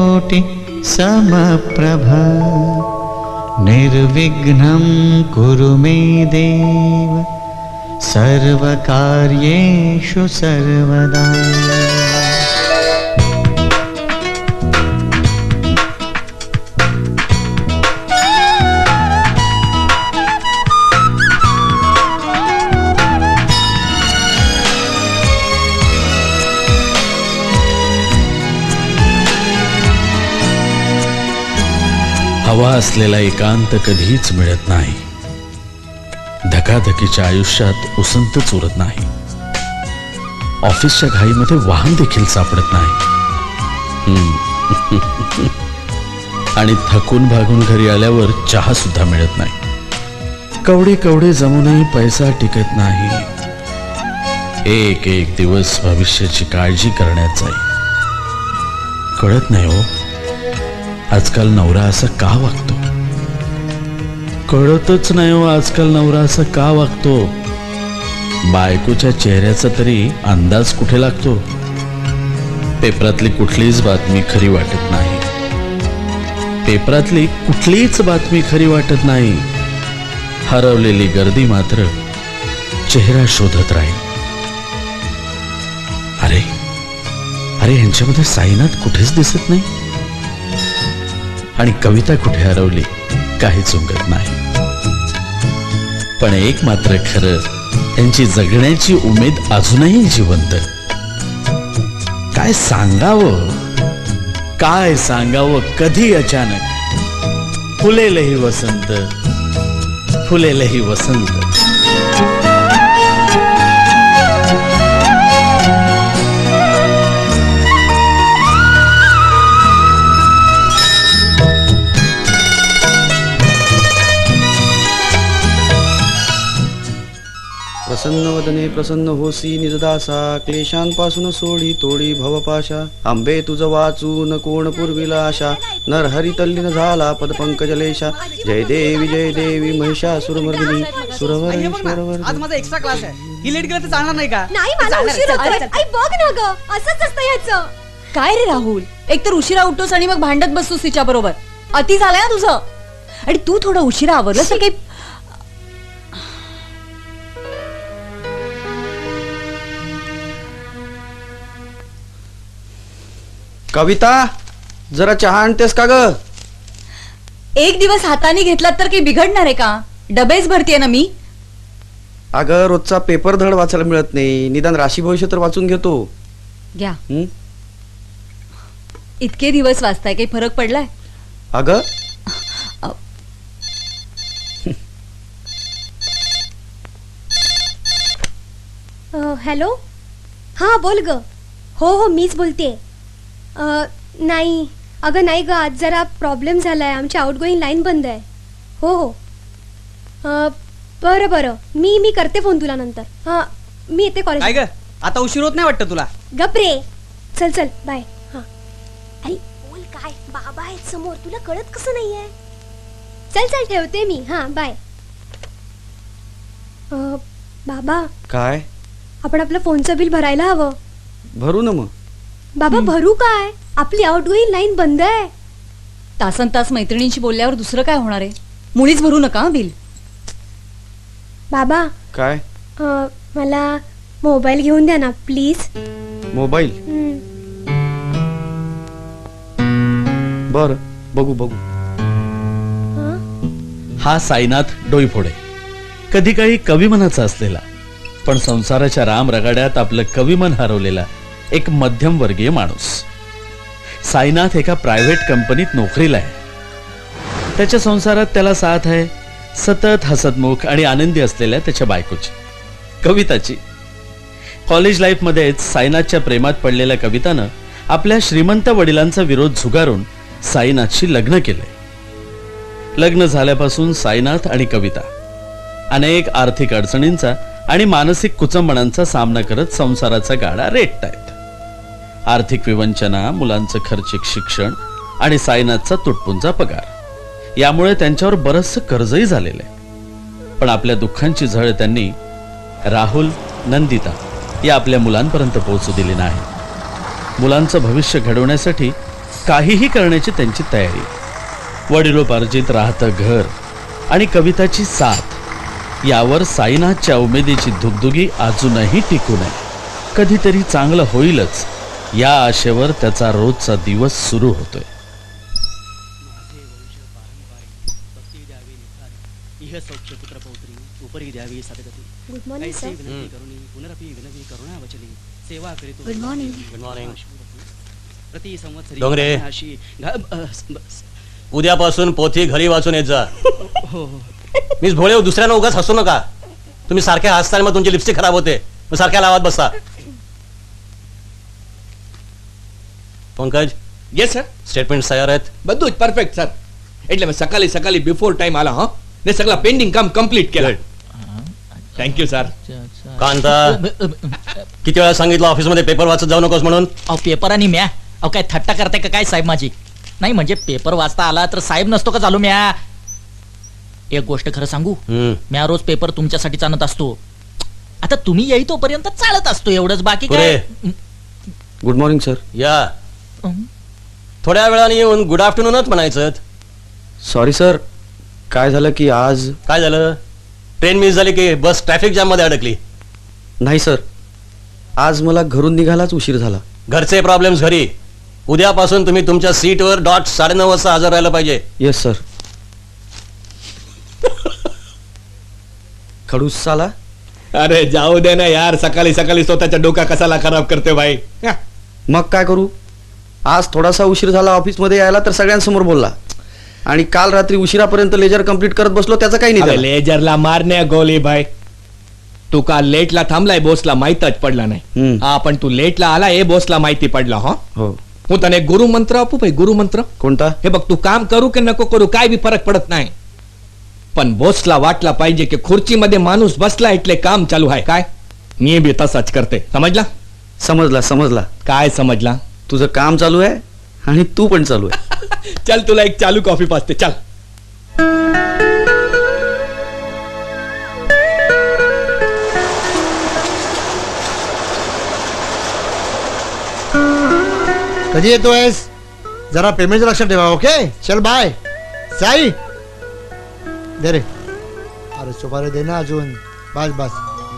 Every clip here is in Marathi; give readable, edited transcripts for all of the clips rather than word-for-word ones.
कोटि समप्रभ निर्विघ्नं कुरु मे देव सर्वकार्येषु सर्वदा। हवा असलेला एकांत कधीच मिळत नाही. धकाधकीच्या आयुष्यात उसंतच उरत नाही. ऑफिसच्या घाईमध्ये वाहन देखील सापडत नाही. आणि थकून भागून घरी आल्यावर चहा सुद्धा मिळत नाही. कवडे कवडे जमूनही पैसा टिकत नाही. एक एक दिवस भविष्याची काळजी करण्यात जाईल. कळत नाही हो, आजकाल नवरा असा का वागतो. कळतच नाही हो, आजकाल नवरा असा का वागतो. बायकोच्या चेहऱ्याचा तरी अंदाज कुठे लागतो. पेपरातली कुठलीच बातमी खरी वाटत नाही. पेपरातली कुठलीच बातमी खरी वाटत नाही. हरवलेली गर्दी मात्र चेहरा शोधत राहील. अरे अरे ह्यांच्यामध्ये साईनाथ कुठेच दिसत नाही. आणि कविता कुठे हरवली काहीच उमगत नाही. पण एक मात्र खरं, त्यांची जगण्याची उमेद अजूनही जिवंत. काय सांगावं, काय सांगावं. कधी अचानक फुलेलही वसंत, फुलेलही वसंत. प्रसन्न वदने प्रसन्न होसी निजदासा क्लेशांपासून सोडी तोडी भवपाशा. आंबे तुझ वाचून कोण पुरविला आशा नरहरी तल्लीन झाला पदपंकजलेशा. जय देवी महिषासुरमर्दिनी सुरवरेश्वरवर. आज माझा एक्स्ट्रा क्लास आहे. ही लेट गेलं तर चालणार नाही का? नाही मला उशीर होतोय. आई बघ ना ग, असंच असतं याचं. काय रे राहुल, एक तर उशिरा उठतोस आणि मग भांडत बसतोस तिच्या बरोबर. अति झालंय ना तुझं. आणि तू थोडं उशिरा आवरलं तर काही. कविता, जरा चहा आणतेस का ग? एक दिवस हाताने घेतलात तर काही बिघडणार आहे का? डबेच भरतीये ना मी. अगं रोजचा पेपर धड वाचायला मिळत नाही. निदान राशी भविष्य तर वाचून घेतो. घ्या. इतके दिवस वाचताय, काही फरक पडलाय? अगं हॅलो. हा बोल ग. हो मीच बोलते. नाही अगं नाही ग, आज जरा प्रॉब्लेम झालाय. आमची आउटगोईंग लाईन बंद आहे. हो बरं मी करते फोन तुला नंतर. हां मी येते कॉलेज. काय ग, आता उशीर होत नाही वाटतं तुला? गप रे, चल बाय. हां अरे बोल काय, बाबा आहेत समोर, तुला कळत कसं नाहीये. चल ठेवते मी. हां बाय. बाबा काय? आपण आपलं फोनचं बिल भरायला हवं. भरू ना मग. बाबा भरू काय, आपली आउटगोईंग लाईन बंद आहे. तासन तास मैत्रिणींशी बोलल्यावर दुसरं काय होणार आहे. मुळीच भरू नका बिल. बाबा काय? मला मोबाईल घेऊन द्या ना प्लीज. मोबाईल? बर बघू. हा साईनाथ डोईफोडे, कधी काही कविमनाचा असलेला, पण संसाराच्या राम रगाड्यात आपलं कविमन हरवलेला एक मध्यमवर्गीय माणूस. साईनाथ एका प्रायव्हेट कंपनीत नोकरीला आहे. त्याच्या संसारात त्याला साथ आहे सतत हसतमुख आणि आनंदी असलेल्या त्याच्या बायकोची, कविताची. कॉलेज लाईफ मध्येच साईनाथच्या प्रेमात पडलेल्या कवितानं आपल्या श्रीमंत वडिलांचा विरोध झुगारून साईनाथशी लग्न केलंय. लग्न झाल्यापासून साईनाथ आणि कविता अनेक आर्थिक अडचणींचा आणि मानसिक कुचंबणांचा सामना करत संसाराचा गाडा रेटतायत. आर्थिक विवंचना, मुलांचं खर्चिक शिक्षण आणि साईनाथचा तुटपुंजा पगार यामुळे त्यांच्यावर बरंचसं कर्जही झालेलं आहे. पण आपल्या दुःखांची झळ त्यांनी राहुल, नंदिता या आपल्या मुलांपर्यंत पोहोचू दिली नाही. मुलांचं भविष्य घडवण्यासाठी काहीही करण्याची त्यांची तयारी. वडिलोपार्जित राहतं घर आणि कविताची साथ यावर साईनाथच्या उमेदीची दुगदुगी अजूनही टिकू नये. कधीतरी चांगलं होईलच या आशेवर त्याचा रोजचा दिवस सुरू होतोय. Good morning sir. Good morning. Dongre, उद्यापासून पोथी घरी वाचून येत जा. मीच भोळे, दुसऱ्यांना उगाच हसू नका. तुम्ही सारख्या हसताना मग तुमची लिपस्टिक खराब होते, मग सारख्या लावात बसता. पंकज. Yes sir. स्टेटमेंट तयार आहेत? બધું જ પરફેક્ટ સર. એટલે મેં સકાલે સકાલે બિફોર ટાઈમ આલા હા ને સગळा पेंडिंग काम कंप्लीट केला. Thank you sir. कांता, किती वेळा सांगितलं ऑफिसमध्ये पेपर वाचत जाऊ नकोस म्हणून? अहो पेपर आणि म्या, अहो काय थट्टा करताय का काय साहेब माझी? नाही म्हणजे पेपर वाचता आला तर साहेब नसतो का चालू म्या? एक गोष्ट खरं सांगू, म्या रोज पेपर तुमच्यासाठी आणत असतो. आता तुम्ही येई तोपर्यंत चालत असतो, एवढंच. बाकी काय? Good morning sir. या थोड्या वेळाने येऊन गुड आफ्टरनूनच म्हणायचं. सॉरी सर, काय झालं की आज. काय झालं? ट्रेन मिस झाली की बस ट्रॅफिक जाम मध्ये अडकली? नाही सर, आज मला घरून निघायलाच उशीर झाला. घरचे प्रॉब्लेम्स घरी. उद्यापासून तुम्ही तुमच्या सीटवर डॉट 9:30 वाजता हजर राहायला पाहिजे. Yes sir. खडूस साला. अरे जाऊ दे ना यार, सकाळी सकाळी स्वतःच्या डोका कसाला खराब करते भाई. मग काय करू, आज थोडासा उशीर झाला ऑफिसमध्ये यायला तर सगळ्यांसमोर बोलला. आणि काल रात्री उशिरापर्यंत लेजर कंप्लीट करत बसलो, त्याचं काही नाही. लेजरला मारण्या गोली भाई. तू काल लेटला थांबलाय, बोसला माहीतच पडला नाही. हा पण तू लेटला आला हे बोसला माहिती पडला. हो, હું તને ગુરુ મંત્ર આપું ભાઈ. ગુરુ મંત્ર कोणता? हे बघ, तू काम करू की नको करू काय बी फरक पडत नाही, पण बोसला वाटला पाहिजे की खुर्चीमध्ये माणूस बसला એટલે काम चालू आहे. काय? मी बी तसाच करते. समजला? समजला समजला. काय समजला? तुझं काम चालू आहे आणि तू पण चालू आहे. चल तुला एक चालू कॉफी पाजते. चल. कधी येतोयस? जरा पेमेंट लक्षात ठेवा. ओके, चल बाय. साई दे रे. अरे सुपारी दे ना अजून. बस बस.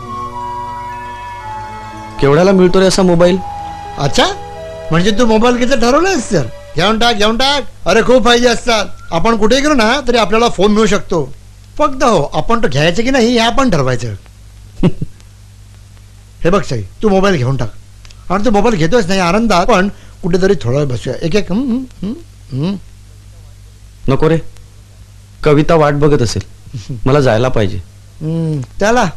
केवढ्याला मिळतो रे असा मोबाईल? अच्छा, म्हणजे तू मोबाईल घ्यायचं ठरवलंयस? तर घेऊन टाक, घेऊन टाक. अरे खूप फायदे असतात. आपण कुठेही गेलो ना तरी आपल्याला फोन मिळू शकतो. फक्त हो, आपण तो घ्यायचं की नाही हे आपण ठरवायचं. हे बघ साई, तू मोबाईल घेऊन टाक. आणि तू मोबाईल घेतोयस नाही आनंदात, पण कुठेतरी थोडा वेळ बसूया. एक एक. नको रे, कविता वाट बघत असेल. मला जायला पाहिजे. त्याला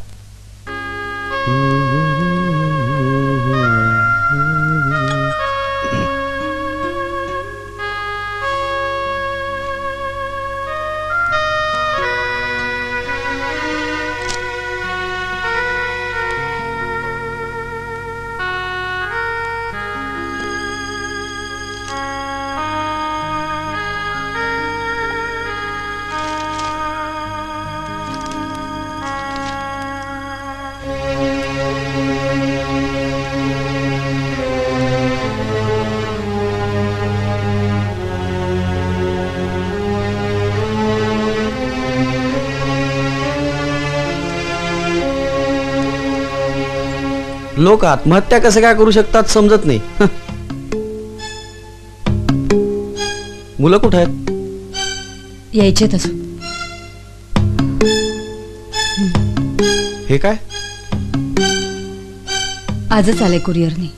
लोक आत्महत्या कसं काय करू शकतात समजत नाही. मुलं कुठे आहेत? यायचे तसं. हे काय? आजच आले कुरिअरने.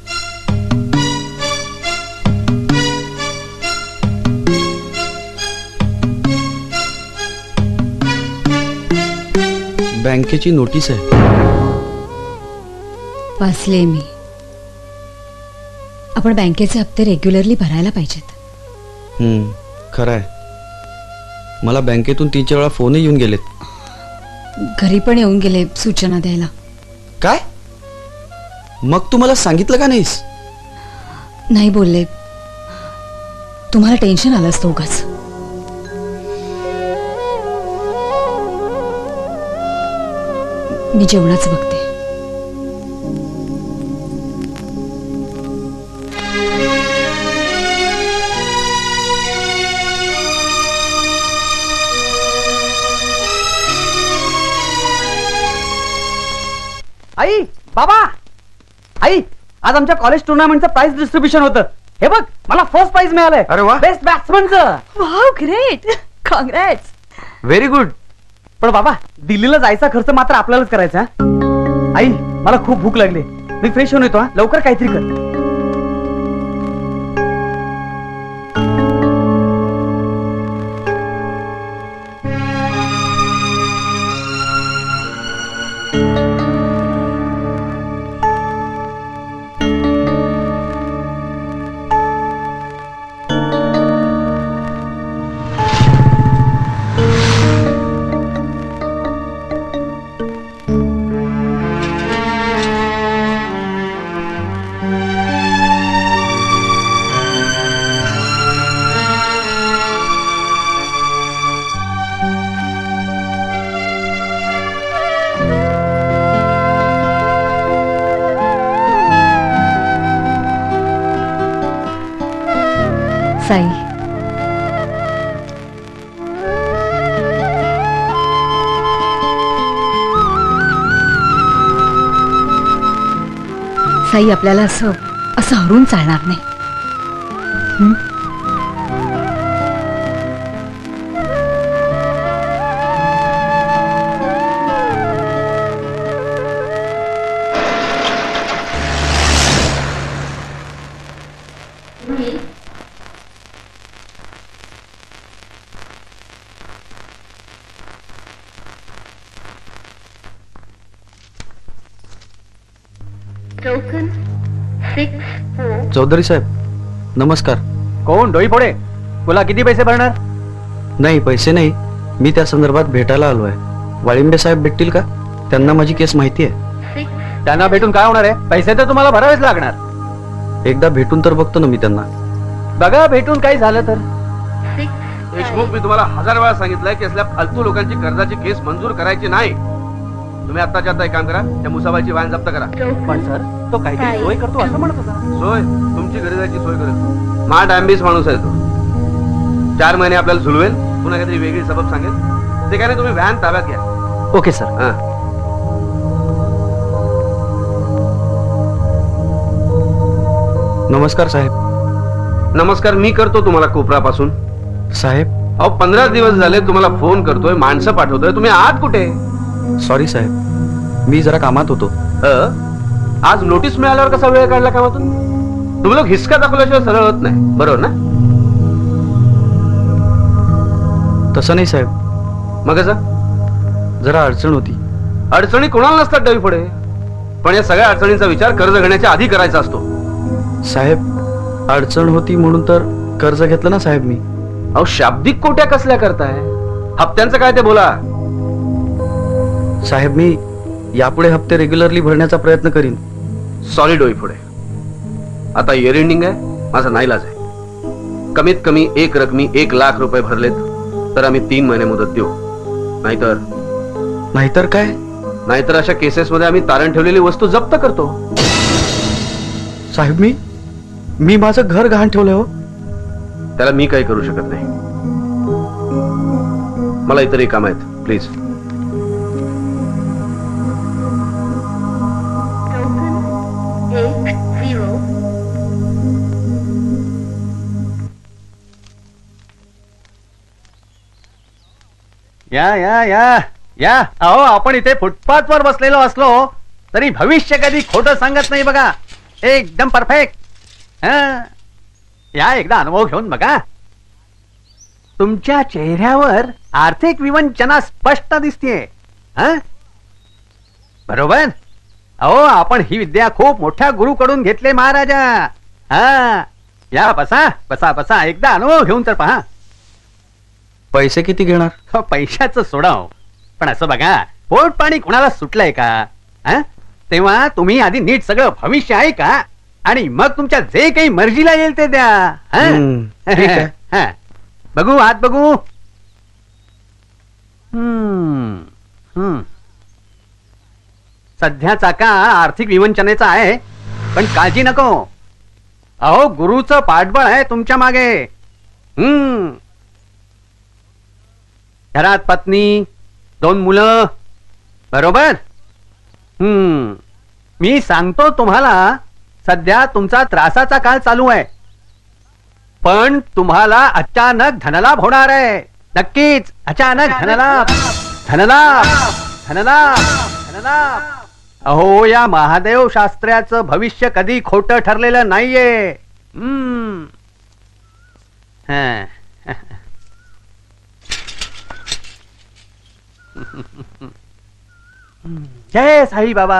बँकेची नोटीस आहे. वाचले मी. आपण बँकेचे हप्ते रेग्युलरली भरायला पाहिजेत. खरं आहे. मला बँकेतून 3-4 वेळा फोनही येऊन गेलेत. घरी पण येऊन गेले सूचना द्यायला. काय? मग तू मला सांगितलं का नाहीस? नाही बोलले. तुम्हाला टेन्शन आलं असतं उगाच. मी जेवणाच बघते. आई बाबा आई, आज आमच्या कॉलेज टुर्नामेंटचं प्राइज डिस्ट्रीब्युशन होतं. हे बघ, मला फर्स्ट प्राइज मिळालंय. अरे वा, बेस्ट बॅट्समनचं. Wow, great, congrats. Very good. पण बाबा, दिल्लीला जायचा खर्च मात्र आपल्यालाच करायचा. आई, मला खूप भूक लागली. मी फ्रेश होऊन येतो. हा, लवकर काहीतरी कर. साई, साई, आपल्याला असं हरून चालणार नाही. चौधरी साहेब नमस्कार. कोण? डोई फोडे. तुला किती पैसे भरणार? नाही, पैसे नाही, मी त्या संदर्भात भेटायला आलो आहे. वाळिंबे साहेब भेटतील का? त्यांना माझी केस माहिती आहे. त्यांना भेटून काय होणार आहे? पैसे तर तुम्हाला भरावेच लागणार. एकदा भेटून तर बघतो ना मी त्यांना. बघा, भेटून काही झालं तर. देशमुख, मी तुम्हाला 1000 वेळा सांगितलंय की असल्या फालतू लोकांची कर्जाची केस मंजूर करायची नाही. तुम्ही आत्ताच्या आता एक काम करा, त्या मुसाबाईची व्हॅन जप्त करा. पण सर, तो काहीतरी सोय करतो असं म्हणत होता. सोय? तुमची गरजाची सोय करेल. स्मार्ट ॲम्बिस माणूस आहे तो. 4 महिने आपल्याला झुलवेल, पुन्हा काहीतरी वेगळी सबब सांगेल. ते काय नाही, तुम्ही व्हॅन ताब्यात घ्या. Okay sir. हा, नमस्कार साहेब. नमस्कार मी करतो तुम्हाला कोपरापासून. साहेब, अहो 15 दिवस झाले तुम्हाला फोन करतोय, माणसं पाठवतोय, तुम्ही आहात कुठे? सॉरी साहेब, मी जरा कामात होतो. आज नोटीस मिळाल्यावर कसा वेळ काढला कामातून? तुम्ही लोक हिसका दाखवल्याशिवाय सरळ होत नाही, बरोबर ना? तसं नाही साहेब. मग कसं? जरा अडचण होती. अडचणी कोणाला नसतात डवी पुढे, पण या सगळ्या अडचणींचा विचार कर्ज घेण्याच्या आधी करायचा असतो. साहेब, अडचण होती म्हणून तर कर्ज घेतलं ना साहेब मी. अहो शाब्दिक कोट्या कसल्या करताय? हप्त्यांचं काय ते बोला. साहेब, मी यापुढे हप्ते रेग्युलरली भरण्याचा प्रयत्न करीन. सॉरी डोई पुढे, आता इयर एंडिंग आहे, माझा नाईलाज आहे. कमीत कमी एक रकमी 1 लाख रुपये भरलेत तर आम्ही 3 महिने मुदत देऊ. नाहीतर काय? नाहीतर अशा केसेस मध्ये आम्ही तारण ठेवलेली वस्तू जप्त करतो. साहेब, मी माझं घर गहाण ठेवलंय हो. त्याला मी काही करू शकत नाही. मला इतरही काम आहेत, प्लीज. या या या या. अहो, आपण इथे फुटपाथवर बसलेलो असलो तरी भविष्य कधी खोटं सांगत नाही बघा. एकदम परफेक्ट. या, एकदा अनुभव घेऊन बघा. तुमच्या चेहऱ्यावर आर्थिक विवंचना स्पष्ट दिसतेय. बरोबर? अहो, आपण ही विद्या खूप मोठ्या गुरुकडून घेतले महाराजा. या, बसा बसा बसा. एकदा अनुभव घेऊन तर पहा. पैसे किती घेणार? पैशाचं सोडाव, पण असं बघा, पोट पाणी कुणाला सुटलंय का? तेव्हा तुम्ही आधी नीट सगळं भविष्य आहे का, आणि मग तुमच्या जे काही मर्जीला येईल ते द्या. ठीक आहे. बघू, आत बघू. सध्याचा का आर्थिक विवंचनेचा आहे, पण काळजी नको. अहो, गुरुचं पाठबळ आहे तुमच्या मागे. घरात पत्नी, 2 मुलं, बरोबर? मी सांगतो तुम्हाला, सध्या तुमचा त्रासाचा काळ चालू आहे, पण तुम्हाला अचानक धनलाभ होणार आहे. नक्कीच अचानक धनलाभ धनलाभ धनलाभ धनलाभ. अहो, या महादेव शास्त्र्याचं भविष्य कधी खोटं ठरलेलं नाहीये. जय साई बाबा.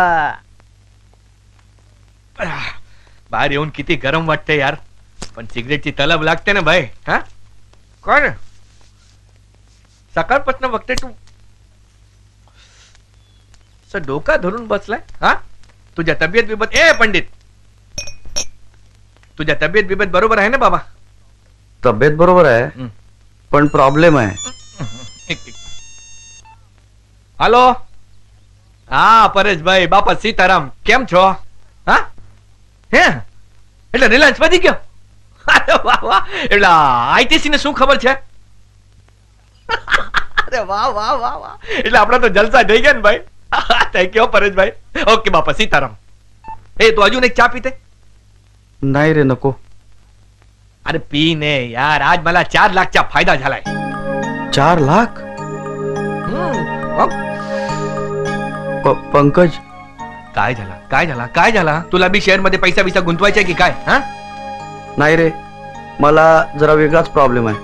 बाहेर येऊन किती गरम वाटते यार, पण सिगरेटची तलब लागते ना भाई. हा कोण सकाळपासून बघते तू डोका धरून बसलाय. हा तुझ्या तब्येत बिबत पंडित, तुझ्या तब्येत बिबत बरोबर आहे ना बाबा? तब्येत बरोबर आहे, पण प्रॉब्लेम आहे. हॅलो, હા પરેશભાઈ, બાપા સીતારામ, કેમ છો? હા હે એટલે રિલાયન્સ વધી ગયો? અરે વાહ વાહ, એટલે આઈટીસી ને શું ખબર છે? અરે વાહ વાહ વાહ વાહ, એટલે આપડા તો જલસા થઈ ગયા ને ભાઈ. Thank you Pareshbhai. ઓકે બાપા સીતારામ. એ તો હજુ એક ચા પીતે? नाही रे, नको. अरे पी ने यार, आज मला 4 लाखचा फायदा झालाय. 4 लाख? पंकज, काय झाला काय झाला काय झाला? तुला बी शेअर मध्ये पैसा बिसा गुंतवायचा की काय? हा नाही रे, मला जरा वेगळाच प्रॉब्लेम आहे.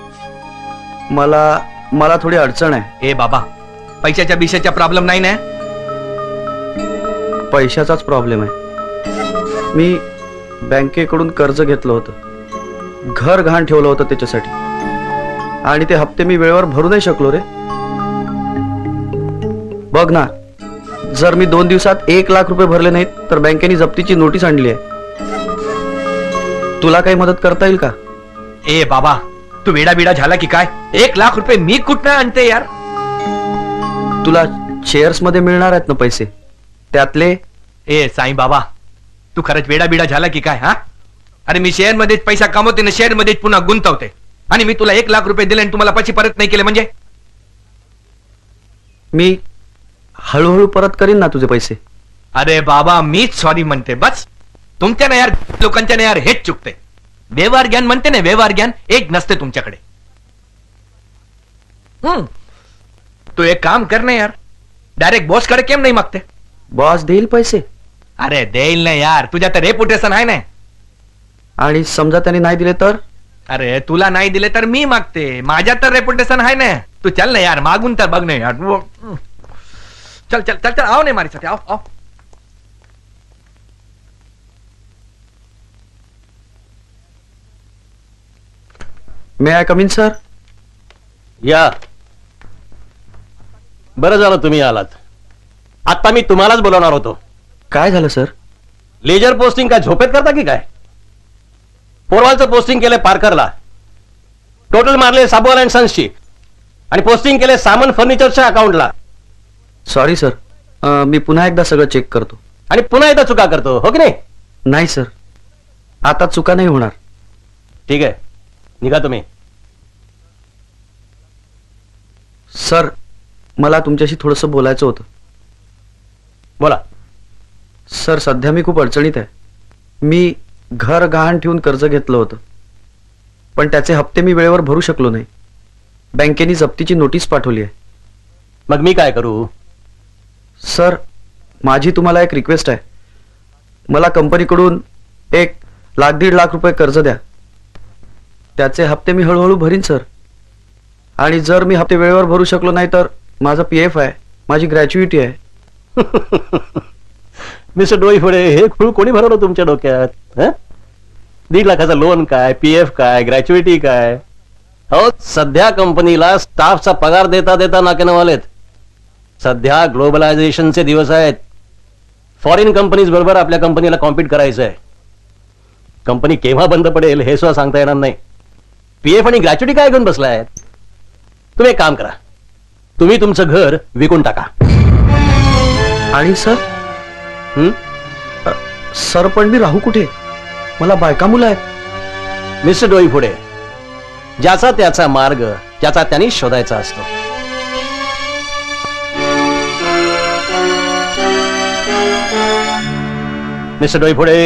मला थोडी अडचण आहे. ए बाबा, पैशाच्या बिशाचा प्रॉब्लेम नाही ना? पैशाचाच प्रॉब्लेम आहे. मी बँकेकडून कर्ज घेतलं होतं, घर गहाण ठेवलं होतं त्याच्यासाठी, आणि ते हप्ते मी वेळेवर भरू नाही शकलो रे. बघ ना, जर मी 2 दिवसात 1 लाख रुपये भरले नाहीत तर बँकेने जप्तीची नोटीस आणली आहे. तुला काही मदत करता येईल का? ए बाबा, तू वेडा बिडा झाला की काय? 1 लाख रुपये मी कुठनं आणते यार? तुला शेअर्स मध्ये मिळणार आहेत ना पैसे, त्यातले. ए साई बाबा, तू खरंच वेडा बिडा झाला की काय? हा अरे मी शेअर मध्येच पैसा कमवते ना, शेअर मध्येच पुन्हा गुंतवते, आणि मी तुला 1 लाख रुपये दिले आणि तुम्हाला पैसे परत नाही केले म्हणजे? मी हळूहळू परत करीन ना तुझे पैसे. अरे बाबा, मीच सॉरी म्हणते बस. तुमच्या ना यार लोकांच्या ना यार हेच चुकते. व्यवहार ज्ञान म्हणते ना, व्यवहार ज्ञान एक नसते तुमच्याकडे. तू एक काम कर ना यार, डायरेक्ट बॉस कडे केम नाही मागते? बॉस देईल पैसे? अरे देईल ना यार, तुझ्या तर रेपुटेशन आहे ना. आणि समजा त्याने नाही दिले तर? अरे तुला नाही दिले तर मी मागते, माझ्या तर रेपुटेशन आहे ना. तू चल ना यार, मागून तर बघ ना यार. चल चल चल चल, आओ नाही मारी साठी, आओ आओ. May I come in sir? या. बरं झालं तुम्ही आलात. आता मी तुम्हालाच बोलवणार होतो. काय झालं सर? लेजर पोस्टिंग काय झोपेत करता की काय? पोरवालचं पोस्टिंग केलंय पारकरला, टोटल मारले साबुवाल अँड सन्सची, आणि पोस्टिंग केले सामन फर्निचरच्या अकाउंटला. सॉरी सर, मी पुन्हा एकदा सगळं चेक करतो. आणि पुन्हा एकदा चुका करतो, हो की नाही? नाही सर, आता चुका नाही होणार. ठीक आहे, निघा तुम्ही. सर, मला तुमच्याशी थोडंसं बोलायचं होतं. बोला. सर, सध्या मी खूप अडचणीत आहे. मी घर गहाण ठेवून कर्ज घेतलं होतं, पण त्याचे हप्ते मी वेळेवर भरू शकलो नाही. बँकेने जप्तीची नोटीस पाठवली आहे. मग मी काय करू? सर, माझी तुम्हाला एक रिक्वेस्ट आहे. मला कंपनीकडून 1 लाख 1.5 लाख रुपये कर्ज द्या. त्याचे हप्ते मी हळूहळू भरीन सर. आणि जर मी हप्ते वेळेवर भरू शकलो नाही तर माझा PF आहे, माझी ग्रॅच्युइटी आहे. मिस्टर डोईफोडे, हे खूळ कोणी भरवलं तुमच्या डोक्यात? 1.5 लाखाचा लोन काय, PF काय, ग्रॅच्युइटी काय? हो, सध्या कंपनीला स्टाफचा पगार देता देता नाकेनं वालेत. सध्या ग्लोबलायझेशनचे दिवस आहेत. फॉरेन कंपनीज बरोबर आपल्या कंपनीला कॉम्पीट करायचं आहे. कंपनी केव्हा बंद पडेल हे सुद्धा सांगता येणार नाही. PF आणि ग्रॅच्युइटी काय घेऊन बसलाय? तुम्ही एक काम करा, तुम्ही तुमचं घर विकून टाका. आणि सर? सर, पण मी राहू कुठे? मला बायका मुलं आहेत. मिस्टर डोईफोडे, ज्याचा त्याचा मार्ग ज्याचा त्यांनी शोधायचा असतो. मिस्टर डोईफोडे.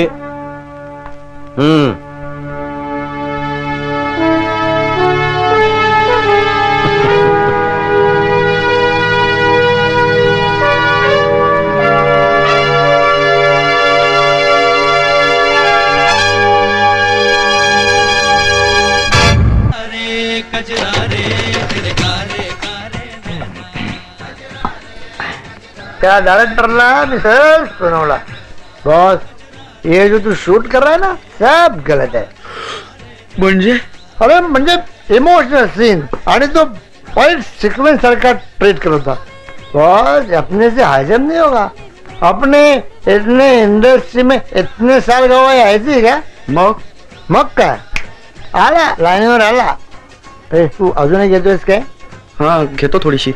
त्या डायरेक्टरला मी सहज सुनावला, बॉस ये जो तू शूट कर रहा है ना सब गलत है. म्हणजे अरे म्हणजे इमोशनल सीन आणि तो फाइट सिक्वेंस सारखा ट्रीट करत होता. बॉस अपने से हजम नहीं होगा. अपने इतने इंडस्ट्री में इतने साल गवाए ऐसी क्या. मग काय आला लाईनीवर आला. तू अजूनही घेतोयस काय. हा घेतो थोडीशी.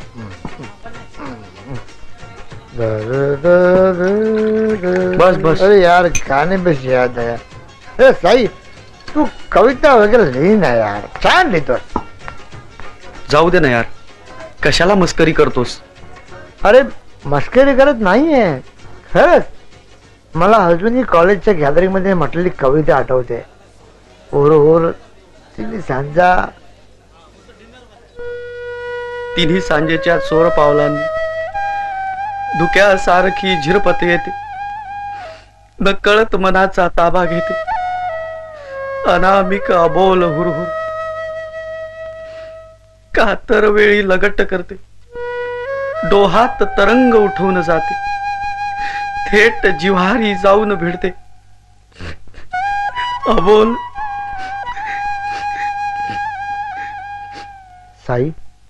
बस बस. अरे यार गाणे बस याद आहे. अरे साई तू कविता वगैरे लिही ना यार, छान लिहितोस. जाऊ दे ना यार, कशाला मस्करी करतोस. अरे मस्करी करत नाहीये, खरंच मला अजूनही कॉलेजच्या गॅदरिंग मध्ये म्हटलेली कविता आठवते. ओर तिने सांजा तिन्ही सांजेच्या चोर पावलांनी धुक्यासारखी झिरपत येते, नकळत मनाचा ताबा घेते, अनामिक अबोल हुरहुर कातर वेळी लगट करते, डोहात तरंग उठवून जाते, थेट जिव्हारी जाऊन भिडते. अबोल साई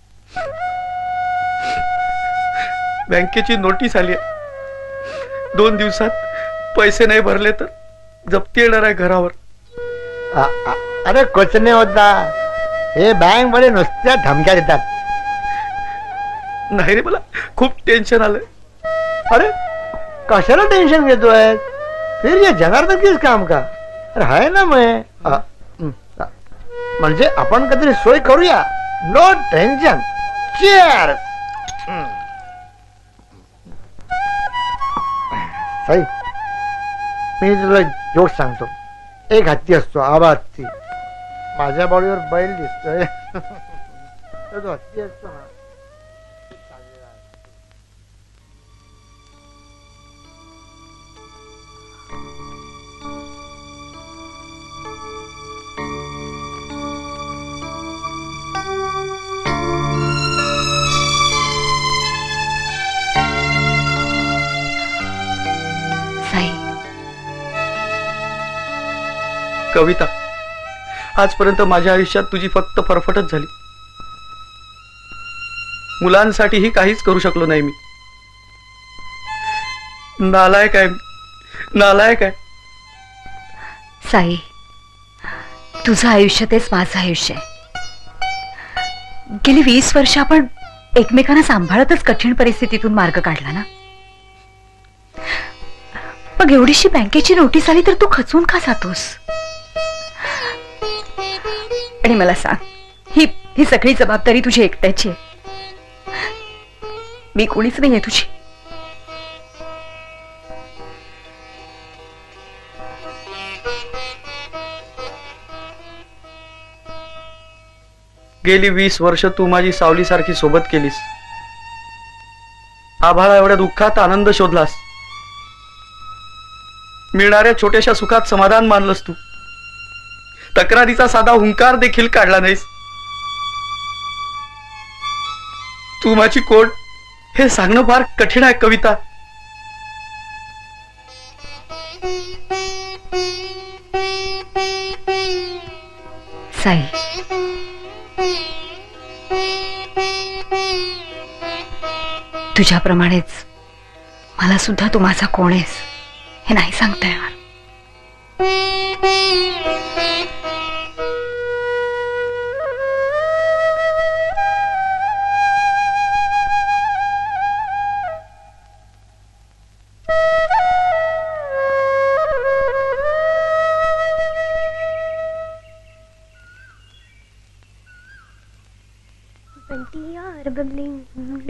बँकेची नोटीस आली आहे. 2 दिवसात पैसे नाही भरले तर जप्ती येणार आहे घरावर. अरे कुछ नाही होता, हे बँक मध्ये नुसत्या धमक्या देतात. नाही रे, मला खूप टेन्शन आलंय. अरे कशाला टेन्शन घेतोय, फिर ये जनार्दन किस काम का. अरे आहे ना म्हणजे आपण काहीतरी सोय करूया. No tension. चीअर्स. साई मी तुला जोक सांगतो. एक हत्ती असतो, आबा हत्ती. माझ्या बॉडीवर बैल दिसतोय, तो हत्ती असतो ना. कविता, आजपर्यंत माझ्या आयुष्यात तुझी फक्त फरफटच झाली. मुलांसाठीही काहीच करू शकलो नाही मी. नालायक आहे, नालायक आहे. साई, तुझं आयुष्य तेच माझं आयुष्य आहे. गेली 20 वर्ष आपण एकमेकांना सांभाळतच कठीण परिस्थितीतून मार्ग काढला ना. मग एवढीशी बँकेची नोटीस आली तर तू खचून का जातोस. आणि मला सांग, ही सगळी जबाबदारी तुझी एकट्याची आहे, मी कोणीच नाहीये तुझी. गेली 20 वर्ष तू माझी सावली सारखी सोबत केलीस. आभाळा एवढ्या दुःखात आनंद शोधलास. मिळणाऱ्या छोट्याशा सुखात समाधान मानलंस तू. तक्रारीचा साधा हुंकार देखील काढला नाहीस. तू माझी कोण हे सांगणं फार कठीण आहे कविता. साई, तुझ्याप्रमाणेच मला सुद्धा तू माझा कोण आहेस हे नाही सांगता येणार.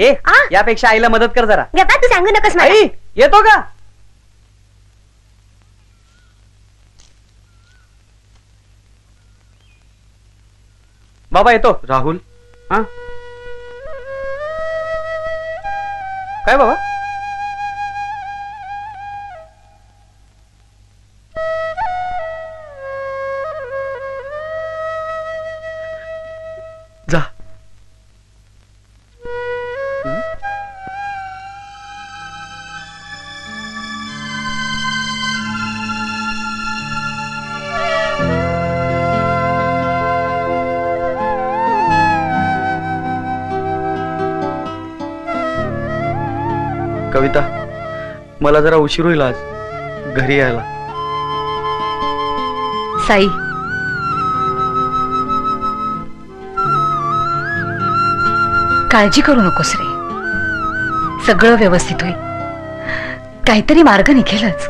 यापेक्षा आईला मदत कर जरा. तू सांगू नकस आई येतो का. बाबा येतो. राहुल, हा काय बाबा? जा. कविता, मला जरा उशीर होईल आज घरी यायला. साई, काळजी करू नकोस रे, सगळं व्यवस्थित होईल. काहीतरी मार्ग निघेलच.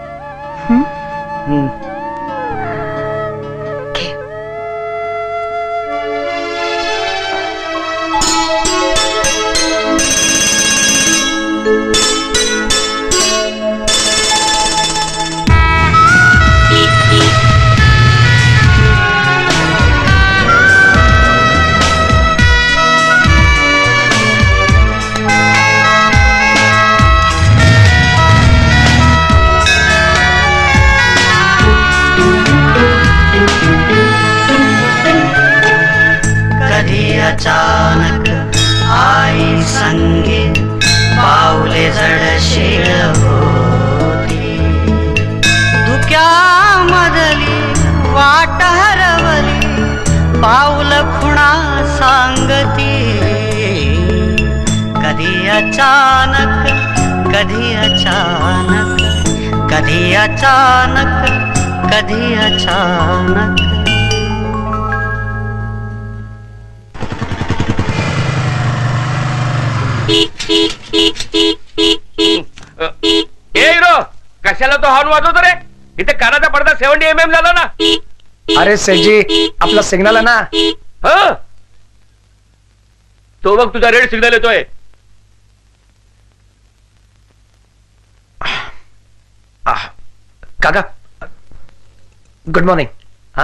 अचानक आई संगे पावले जडशीळ होती. धुक्यामधली वाट हरवली, पाऊल खुणा सांगती. कधी अचानक, कधी अचानक, कधी अचानक, कधी अचानक. हिरो, कशाला तो हॉर्न वाजवतो रे? इथे कानाचा पडदा 70 mm झाला ना. अरे सेजी, आपला सिग्नल आहे ना. तो बघ तुझा रेड सिग्नल येतोय. काका, गुड मॉर्निंग. हा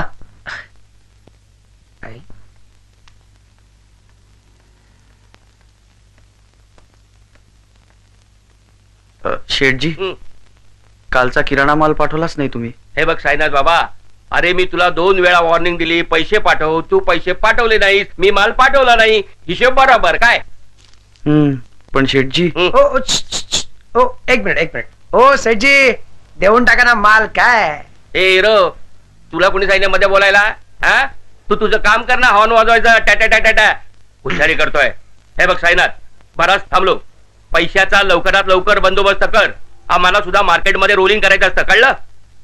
शेठजी, कालचा किराणा माल पाठवलाच नाही तुम्ही. हे बघ साईनाथ बाबा, अरे मी तुला 2 वेळा वॉर्निंग दिली, पैसे पाठव. तू पैसे पाठवले नाहीस, मी माल पाठवला नाही. हिशोब बरोबर काय? पण शेठजी. ओ एक मिनिट. ओ सेठजी, देऊन टाका ना माल. काय ए हिरो, तुला कोणी सांगितलं मध्ये बोलायला? हा, तू तुझं काम कर ना. हॉर्न वाजवायचं टाटा टाटा टाटा हुशारी करतोय. हे बघ साईनाथ, बराच थांबलो. पैशाचा लवकरात लवकर बंदोबस्त कर. आम्हाला सुद्धा मार्केटमध्ये रोलिंग करायचं असतं, कळलं?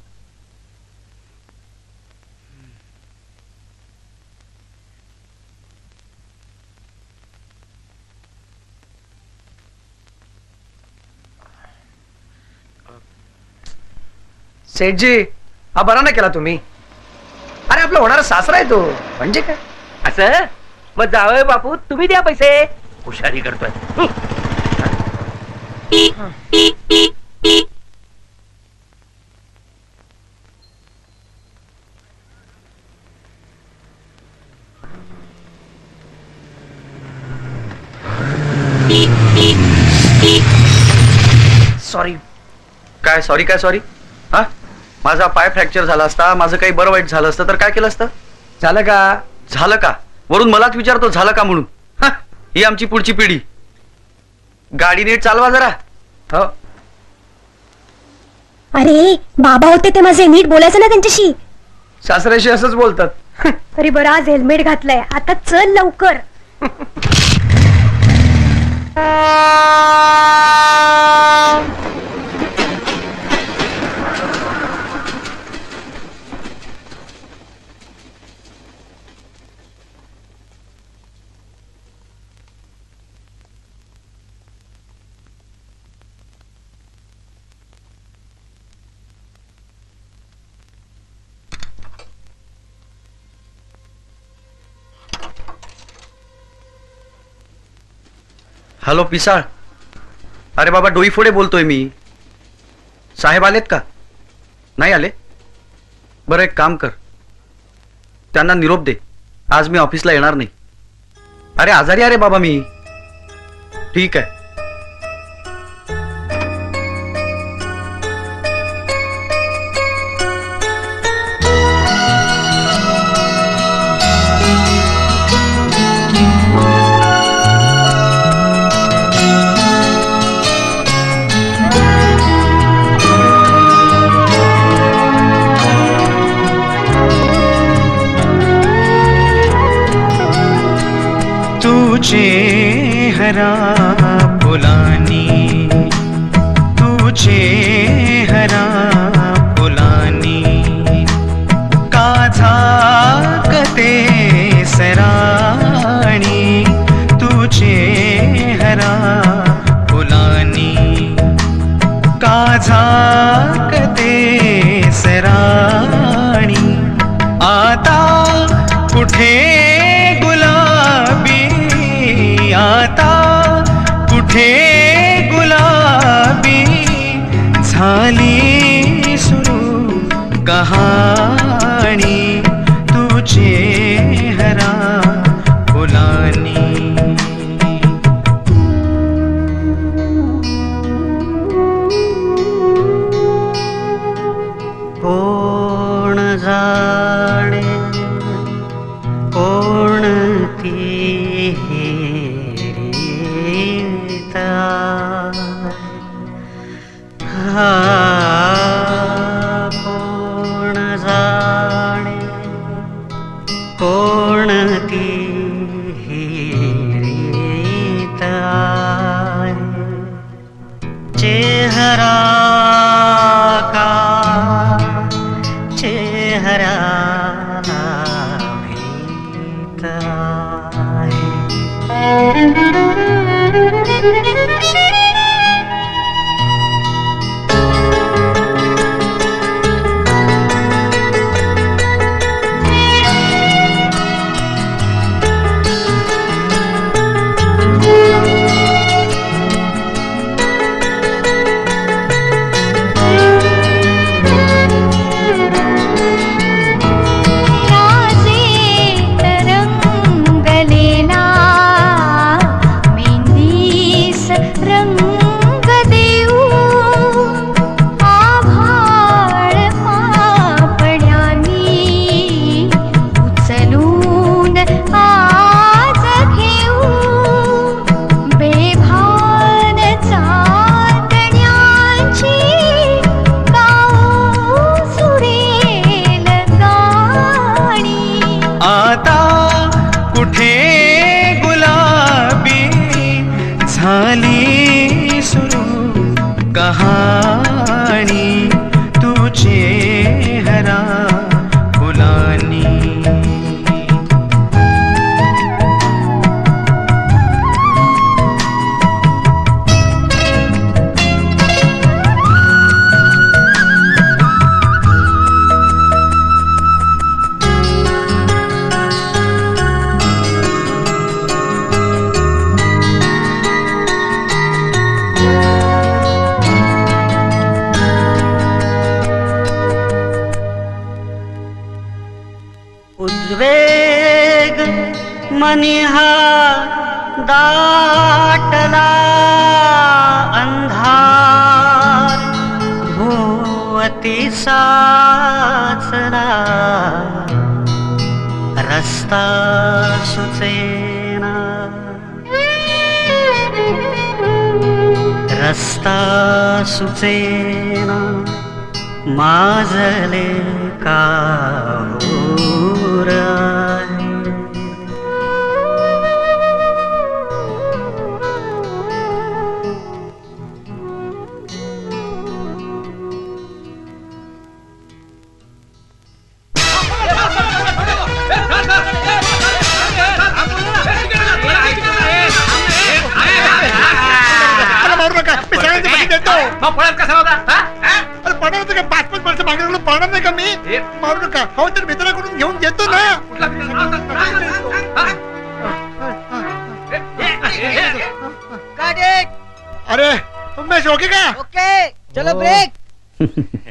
सेठजी, हा बरा नाही केला तुम्ही. अरे आपला होणारा सासरा आहे तो, म्हणजे काय असं? मग जावय बापू, तुम्ही द्या पैसे. हुशारी करतोय. सॉरी. काय सॉरी? काय सॉरी? हा, माझा पाय फ्रॅक्चर झाला असता, माझं काही बरं वाईट झालं असतं तर काय केलं असतं? झालं का? झालं का वरून मलाच विचारतो झालं का म्हणून? ही आमची पुढची पिढी. गाडी नीट चालवा जरा. हो. अरे बाबा होते ते माझे, नीट बोलायचं ना त्यांच्याशी. सासऱ्याशी असंच बोलतात. तरी बरं आज हेल्मेट घातलंय. आता चल लवकर. हॅलो पिसाळ. अरे बाबा डोईफोडे बोलतोय मी. साहेब आलेत का? नाही आले? बरं एक काम कर, त्यांना निरोप दे आज मी ऑफिसला येणार नाही. अरे आजारी अरे बाबा मी. ठीक आहे. चेहरा फुलानी, तू चेहरा फुलानी, का झाकते सराणी, तू चेहरा फुलानी, का झाकते सराणी. आता कुठे आता कुठे गुलाबी झाली सुरू कहाणी, तू चेहरा फुलानी. कोण जाणे कोण ती कोण जाणे कोण ती रीत आहे. चेहरा का चेहरा भीत आहे. कहानी, तू चेहरा फुलानी. उद्वेग मनिहा दाटला अंधार, भोवती साचला रस्ता सुचेना, रस्ता सुचेना, माझले का फळात कसा होता? पडणार का 5-5 वर्ष मागे पडणार नाही का मी? मारू नका. हो तर मित्राकडून घेऊन देतो ना. अरे उमेश ओके का? ओके चलो ब्रेक.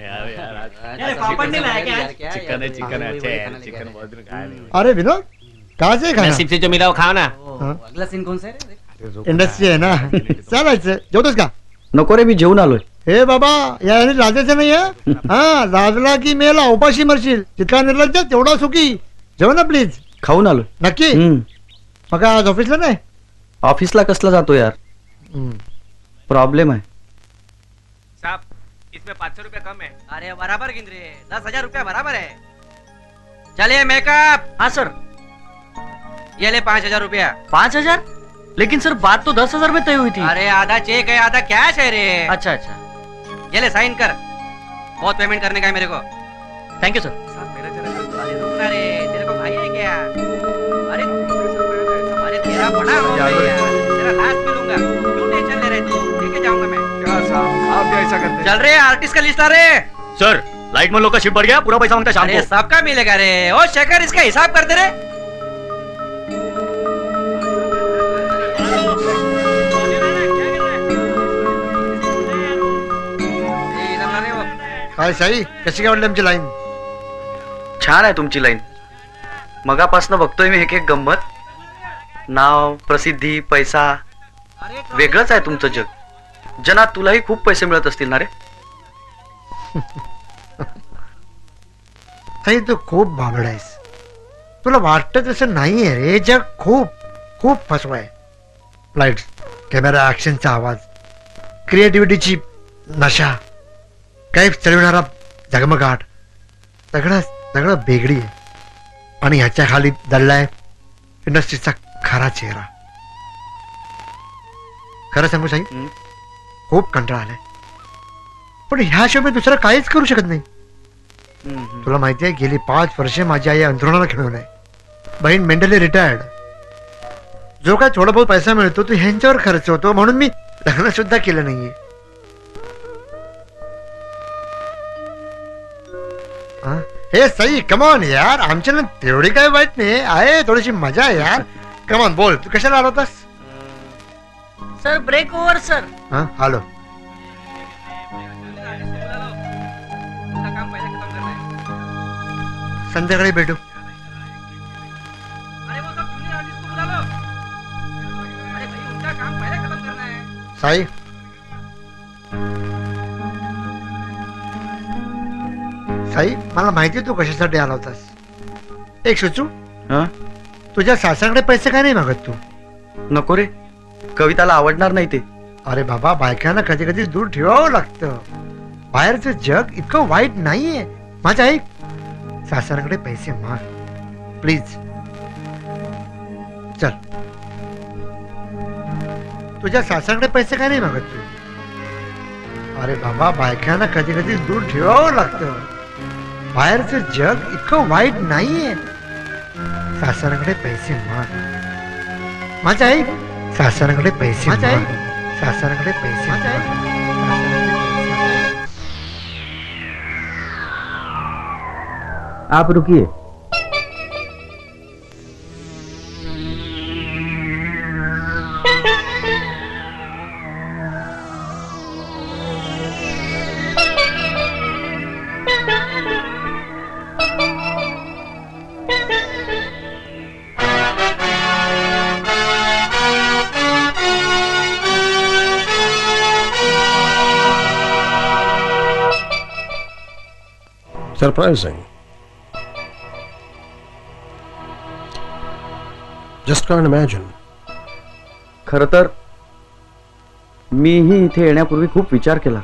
अरे विनोद कहाँ से खाना? नसीब से जो मिला वो खाओ ना। अगला सीन कौन सा है? इंडस्ट्री आहे ना. चालायचं. जेवतोस का? नको रे, मी जेवून आलोय. हे बाबा, या लाजायचं नाही आहे. हा, लाजला की मेला, उपाशी मरशील. जितका निर्लज्ज तेवढा सुखी. जेव ना प्लीज. खाऊन आलोय. नक्की? मग आज ऑफिसला नाही? ऑफिसला कसला जातो यार, प्रॉब्लेम आहे. साहब, इसमें 500 रुपया कम है. अरे बराबर गिन रे, 10,000 रुपया बराबर है. चलिए मेकअप. हाँ सर. ये ले 5,000 रुपया. 5,000? लेकिन सर बात तो 10,000 में तय हुई थी. अरे आधा चेक है आधा कैश है रे. अच्छा अच्छा. ये ले साइन कर. बहुत पेमेंट करने का है मेरे को. Thank you sir. मेरा जरा रे, तेरे को भाई है क्या? अरे तेरा बड़ा हो गया, तेरा लास्ट मिलूंगा. क्यों टेंशन ले रहे तू? लेके जाऊंगा मैं. क्या साहब, आप भी ऐसा करते? चल रे, आर्टिस्ट का लिस्ट आ रे. सर, लाइट में लोग का शिफ्ट बढ़ गया, पूरा पैसा मांगता शाम अरे को. सबका मिलेगा रे. ओ शेखर, इसका हिसाब कर दे रे. काय साई, कशी काय वाटली आमची लाईन? छान आहे तुमची लाईन. मगापासनं बघतोय मी एक एक गंमत. नाव, प्रसिद्धी, पैसा, वेगळंच आहे तुमचं जग. जना, तुलाही खूप पैसे मिळत असतील ना रे? साई, तू खूप भाबड आहेस. तुला वाटत तसं नाहीये रे. जग खूप खूप फसवाय. लाईट्स, कॅमेरा, ऍक्शनचा आवाज, क्रिएटिव्हिटीची नशा, काही चढविणारा झगमगाट, सगळं सगळं बेगडी आहे. आणि ह्याच्या खाली दडलाय इंडस्ट्रीचा खरा चेहरा. खरं सांगू साई, खूप कंटाळा आलाय. पण ह्याशिवाय मी दुसरं काहीच करू शकत नाही. तुला माहिती आहे, गेली 5 वर्षे माझी आई अंथरुणाला खेळून आहे. बहीण मेंटली रिटायर्ड. जो काय थोडा बहुत पैसा मिळतो तो ह्यांच्यावर खर्च होतो, म्हणून मी लग्न सुद्धा केलं नाहीये. हे सई, कमॉन यार, आमच्याला तेवढी काय वाईट नाही आहे. थोडीशी मजा आहे यार. कमॉन, बोल, तू कशाला आला होतास? Sir break over sir. हा, हॅलो. संध्याकाळी भेटू. साई, साई, मला माहिती तू कशासाठी आला होतास. एक सुचू? तुझ्या सासऱ्याकडे पैसे काय नाही मागत तू? नको रे, कविताला आवडणार नाही ते. अरे बाबा, बायकांना कधी कधी दूर ठेवावं लागतं. बाहेरचं जग इतकं वाईट नाहीये. माझ्या ऐक, सासऱ्याकडे पैसे माग प्लीज. चल, तुझ्या सासऱ्याकडे पैसे काय नाही मागत तू? अरे बाबा, बायकांना कधी कधी दूर ठेवावं लागतं. बाहेरचं जग इतकं वाईट नाहीये. सासऱ्याकडे पैसे माग. माझ्या ऐक, सासऱ्याकडे पैसे माग. सासऱ्याकडे पैसे माग. आप रुकिए. Surprising. Just can't imagine. खर तर मीही इथे येण्यापूर्वी खूप विचार केला.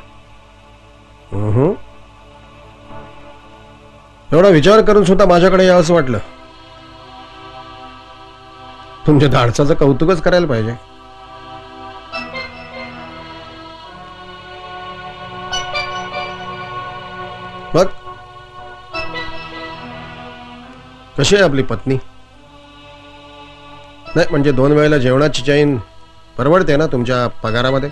एवढा विचार करून सुद्धा माझ्याकडे यावंसं वाटलं. तुमच्या धाडसाचं कौतुकच करायला पाहिजे. मग कशी आहे आपली पत्नी? नाही म्हणजे 2 वेळेला जेवणाची चैन परवडते ना तुमच्या पगारामध्ये?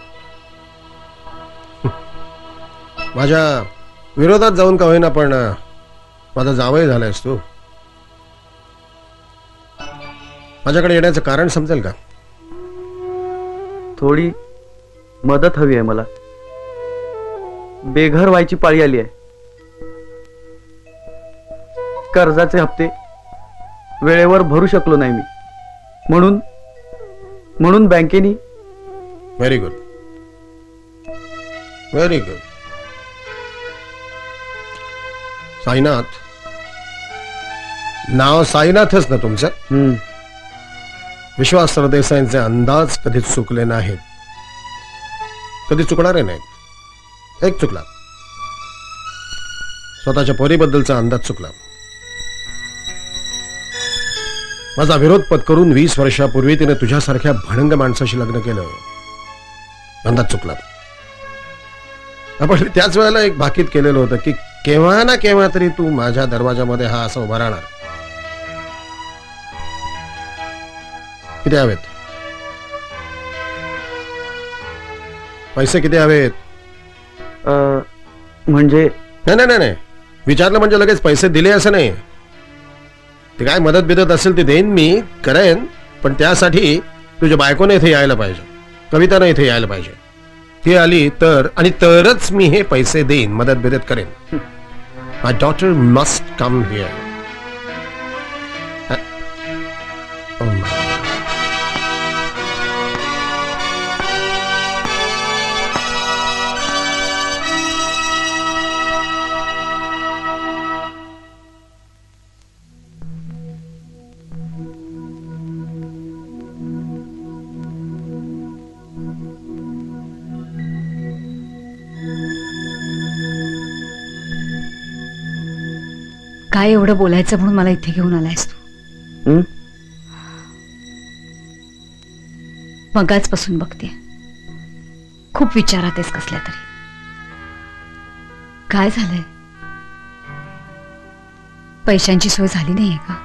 माझ्या विरोधात जाऊन का होईना पण माझा जावई झालायस तू. माझ्याकडे येण्याचं कारण समजेल का? थोडी मदत हवी आहे मला. बेघर व्हायची पाळी आली आहे. कर्जाचे हप्ते वेळेवर भरू शकलो नाही मी. म्हणून बँकेनी. Very good, very good. Sainath, नाव साईनाथच ना तुमचं? विश्वास सरदेसाईंचे अंदाज कधीच चुकले नाहीत, कधी चुकणारे नाहीत. एक चुकला, स्वतःच्या पोरीबद्दलचा अंदाज चुकला. माझा विरोध पत्करून 20 वर्षापूर्वी तिने तुझ्यासारख्या भणंग माणसाशी लग्न केलं, अंदाज चुकला. आपण त्याच वेळेला एक भाकीत केलेलं होतं की केव्हा ना केव्हा तरी तू माझ्या दरवाजामध्ये हा असं उभा राहणार. किती हवेत? पैसे किती हवेत? म्हणजे नाही, विचारलं म्हणजे लगेच पैसे दिले असं नाही. ते काय मदत बिदत असेल ते देईन मी, करेन, पण त्यासाठी तुझ्या बायकोने इथे यायला पाहिजे, कविताने इथे यायला पाहिजे. ती आली तर, आणि तरच मी हे पैसे देईन, मदत बिदत करेन. My daughter must come here. काय एवढं बोलायचं म्हणून मला इथे घेऊन आलायस तू? मगाचपासून बघते, खूप विचारात आहेस कसल्या तरी. काय झालंय? पैशांची सोय झाली नाहीये का?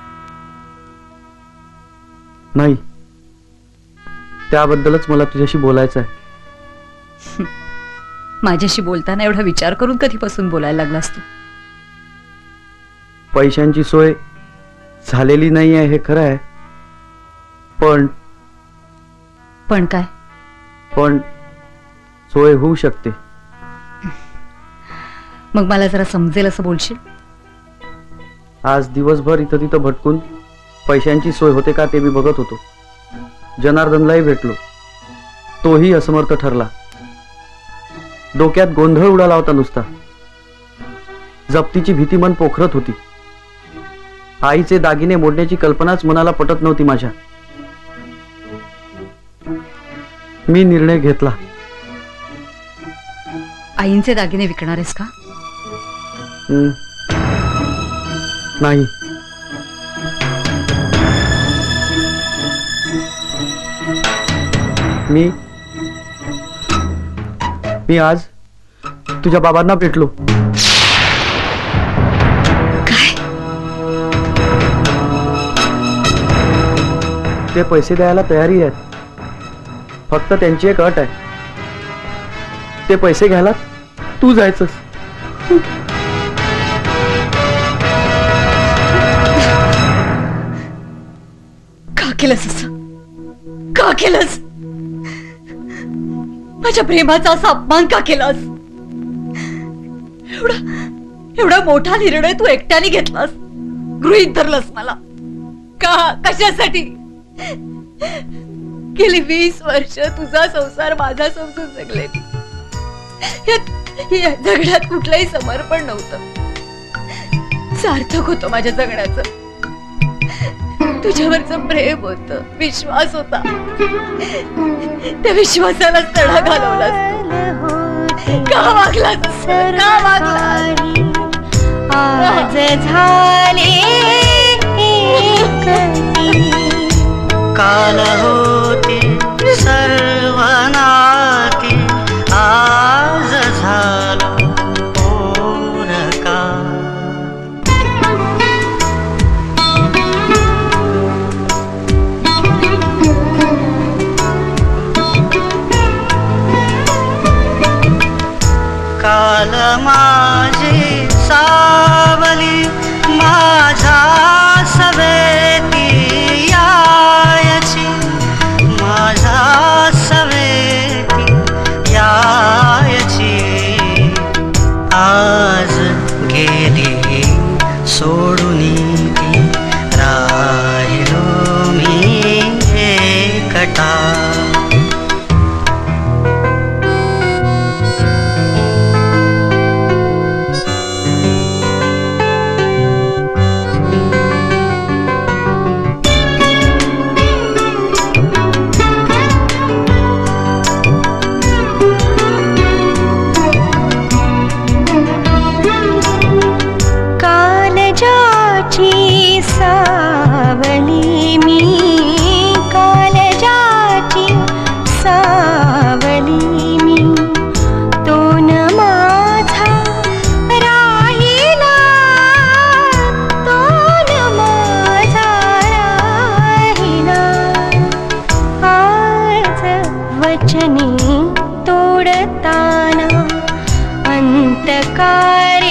नाही, त्याबद्दलच मला तुझ्याशी बोलायचं आहे. माझ्याशी बोलताना एवढा विचार करून कधीपासून बोलायला लागलास तू? पैशांची सोय झालेली नाही आहे हे खरं आहे, पण काय? पण सोय होऊ शकते. मग मला जरा समजेल असं बोलशील? आज दिवसभर इथं तिथं भटकून पैशांची सोय होते का ते मी बघत होतो. जनार्दनलाही भेटलो, तोही असमर्थ ठरला. डोक्यात गोंधळ उडाला होता नुसता. जप्तीची भीती मन पोखरत होती. आईचे दागिने मोडण्याची कल्पनाच मनाला पटत नव्हती माझ्या. मी निर्णय घेतला. आईंचे दागिने विकणार आहेस का? नाही. मी आज तुझ्या बाबांना भेटलो. ते पैसे द्यायला तयारी आहेत, फक्त त्यांची एक अट आहे. ते पैसे घ्यायला तू जायचंस. का केलंस असं? का केलंस? माझ्या प्रेमाचा असा अपमान का केलास? एवढा मोठा निर्णय तू एकट्याने घेतलास, गृहीत धरलास मला. का? कशासाठी? गेली 20 वर्ष तुझा संसार माझा समजून जगले. या जगण्यात कुठलंही समर्पण नव्हतं. सार्थक होतं माझ्या जगण्याचं. तुझ्यावरचं प्रेम होतं, विश्वास होता. त्या विश्वासाला तडा घालवलास. का वागलास? का वागलास? आज झाले काल होते सर्व नाती, आज झालो पोरका. काल माझी सावली माझा सवेती यायची, माझा सवेती यायची. आज गेली सोडून ती घटा सावली मी कालजाची सावली मी तो न माझा राहिला तो न माझा राहिला आज वचने तोडताना अंतकारे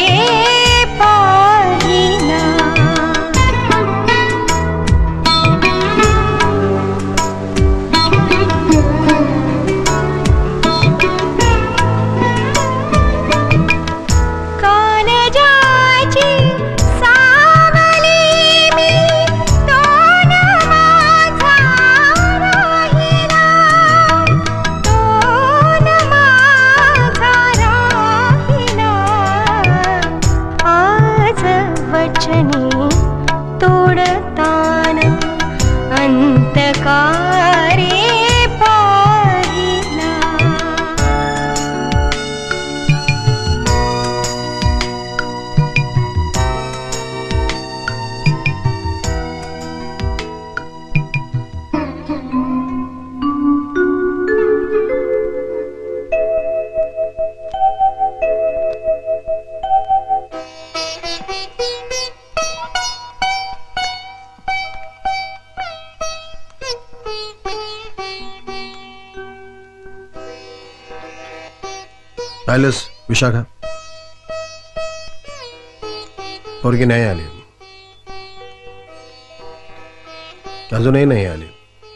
आलस विशाखा पोरगी नाही आली अजूनही नाही आली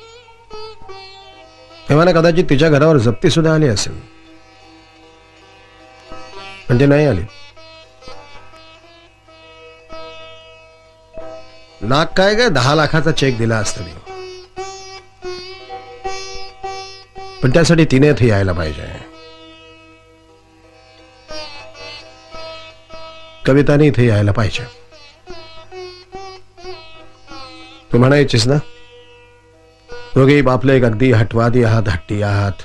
तेव्हा कदाचित तिच्या घरावर जप्ती सुद्धा आली असेल पण ती नाही आली नाक काय काय 10 लाखाचा चेक दिला असता मी पण त्यासाठी तिने इथे यायला पाहिजे कविताने इथे यायला पाहिजे तू म्हणायचीस ना दोघेही बापले एक अगदी हटवादी आहात हट्टी आहात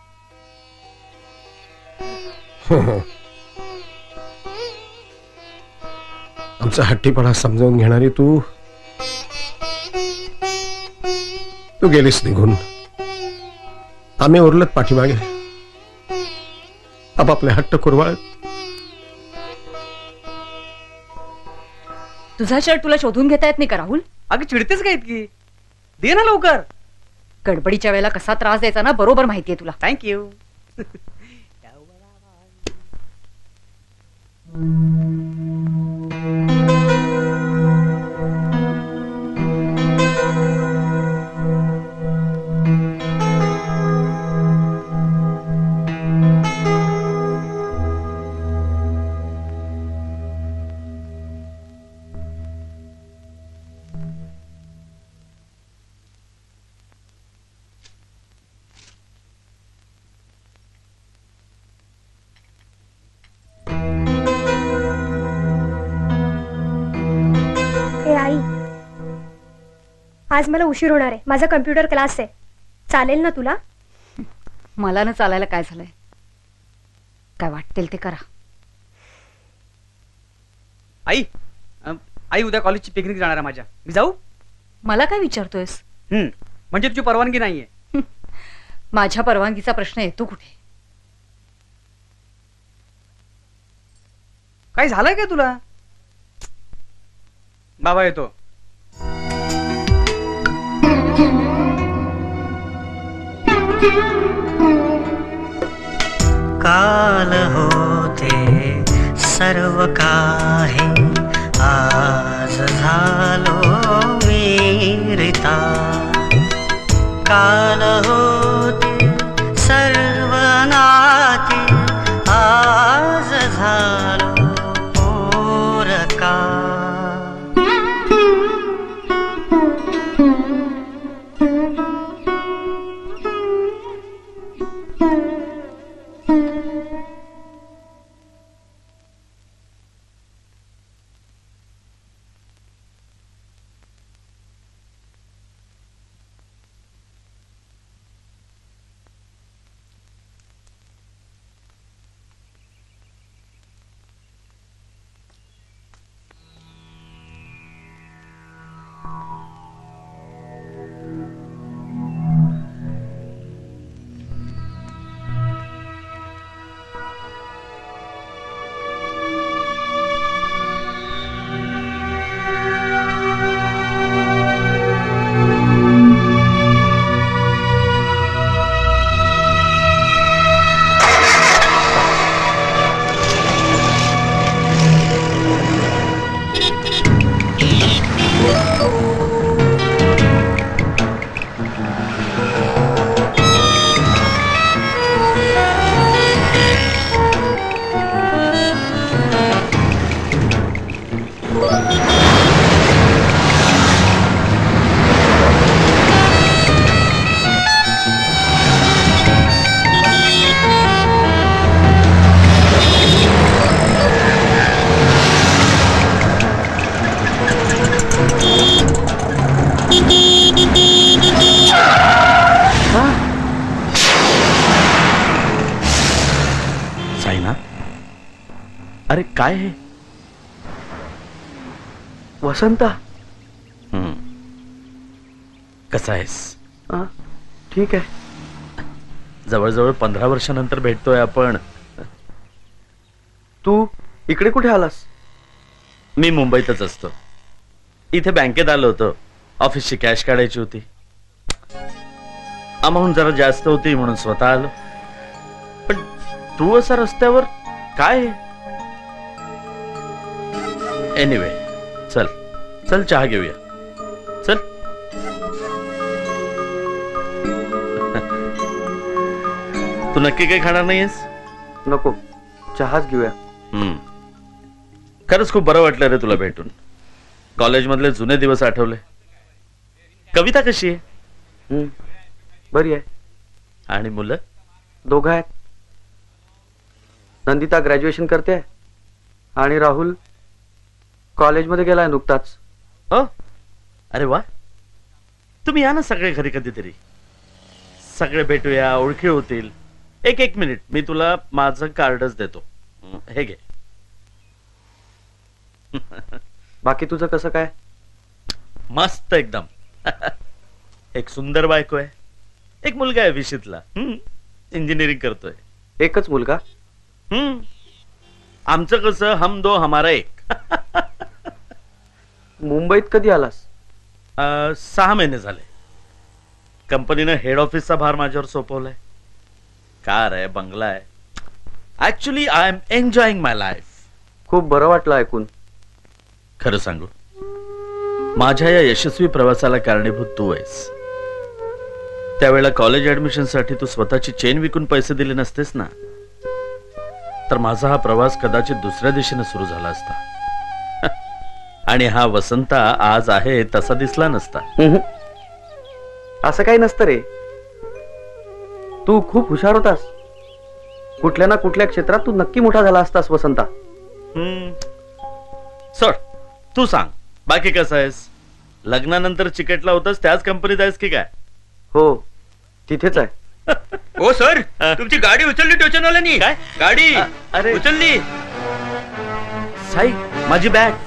आमचा हट्टीपणा समजावून घेणारी तू गेलीस निघून आम्ही उरलत पाठीमागे आपापले हट्ट कुरवाळत तुझा शर्ट तुला शोधून घेता येत नाही का राहुल? अगं चिडतेस का इतकी? दे ना लवकर. गडबडीच्या वेळेला कसा त्रास द्यायचा ना बरोबर माहितीये तुला. थँक्यू. आज मला उशीर होणार आहे. माझा कम्प्युटर क्लास आहे. चालेल ना तुला? मला ना चालायला काय झालंय? काय वाटेल ते करा. आई आई उद्या कॉलेजची पिकनिक जाणार आहे माझ्या. मी जाऊ? मला काय विचारतोयस? म्हणजे तुझी परवानगी नाहीये? माझ्या परवानगीचा प्रश्न येतो कुठे? काय झालंय काय तुला? बाबा येतो. काल होते सर्व काही आज झालो विरिता. काल होते सर्व नाती आज झालो पोरका. अरे काय हे? वसंता, कसा आहेस? ठीक आहे. जवळजवळ 15 वर्षानंतर भेटतोय आपण. तू इकडे कुठे आलास? मी मुंबईतच असतो. इथे बँकेत आलो होतो. ऑफिसची कॅश काढायची होती. अमाऊंट जरा जास्त होती म्हणून स्वतः आलो. पण तू असा रस्त्यावर काय? एनिवे, चल चल चहा घेऊया. चल. तू नक्की काही खाणार नाहीयेस? नको, चहाच घेऊया. खरंच खूप बरं वाटलं रे तुला भेटून. कॉलेजमधले जुने दिवस आठवले. कविता कशी आहे? बरी आहे. आणि मुलं? दोघं आहेत. नंदिता ग्रॅज्युएशन करते आणि राहुल कॉलेजमध्ये गेलाय नुकताच. अरे वा, तुम्ही या ना सगळे घरी कधीतरी. सगळे भेटूया, ओळखी होतील. एक मिनिट, मी तुला माझं कार्डच देतो. हे घे. बाकी तुझं कसं काय? मस्त एकदम. एक सुंदर बायको आहे. एक मुलगा आहे विशीतला, इंजिनिअरिंग करतोय. एकच मुलगा? आमचं कसं हम दो हमारा एक. मुंबईत कधी आलास? 6 महिने झाले. कंपनीनं हेड ऑफिसचा भार माझ्यावर सोपवलाय. कार आहे, बंगला आहे. Actually I am enjoying my life. खूप बरं वाटलं ऐकून. खरं सांगू, माझ्या या यशस्वी प्रवासाला कारणीभूत तू आहेस. त्यावेळेला कॉलेज ऍडमिशन साठी तू स्वतःची चेन विकून पैसे दिले नसतेस ना, तर माझा हा प्रवास कदाचित दुसऱ्या दिशेने सुरू झाला असता. आणि हा वसंता आज आहे तसा दिसला नसता. असं काही नसतं रे. तू खूप हुशार होतास. कुठल्या ना कुठल्या क्षेत्रात तू नक्की मोठा झाला असतास वसंता. सोड, तू सांग बाकी कसं आहेस? लग्नानंतर चिकटला होतास त्याच कंपनीत आहेस की काय? हो, तिथेच आहे. ओ सर, तुमची गाडी उचलली स्टेशनवाल्यानी. काय गाडी? अरे उचलली. साई, माझी बॅग.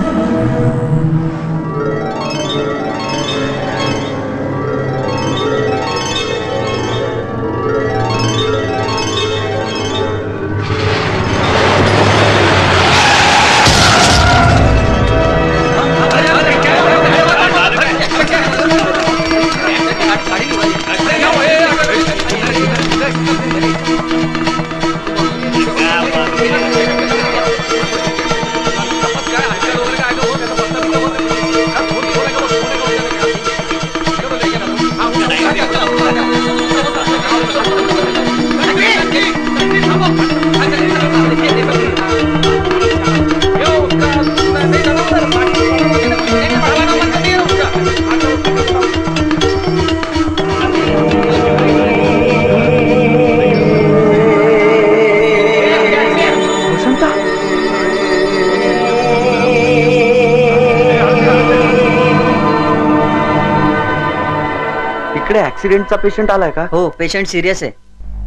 इकडे ऍक्सिडेंटचा पेशंट आलाय का? हो, पेशंट सिरियस आहे.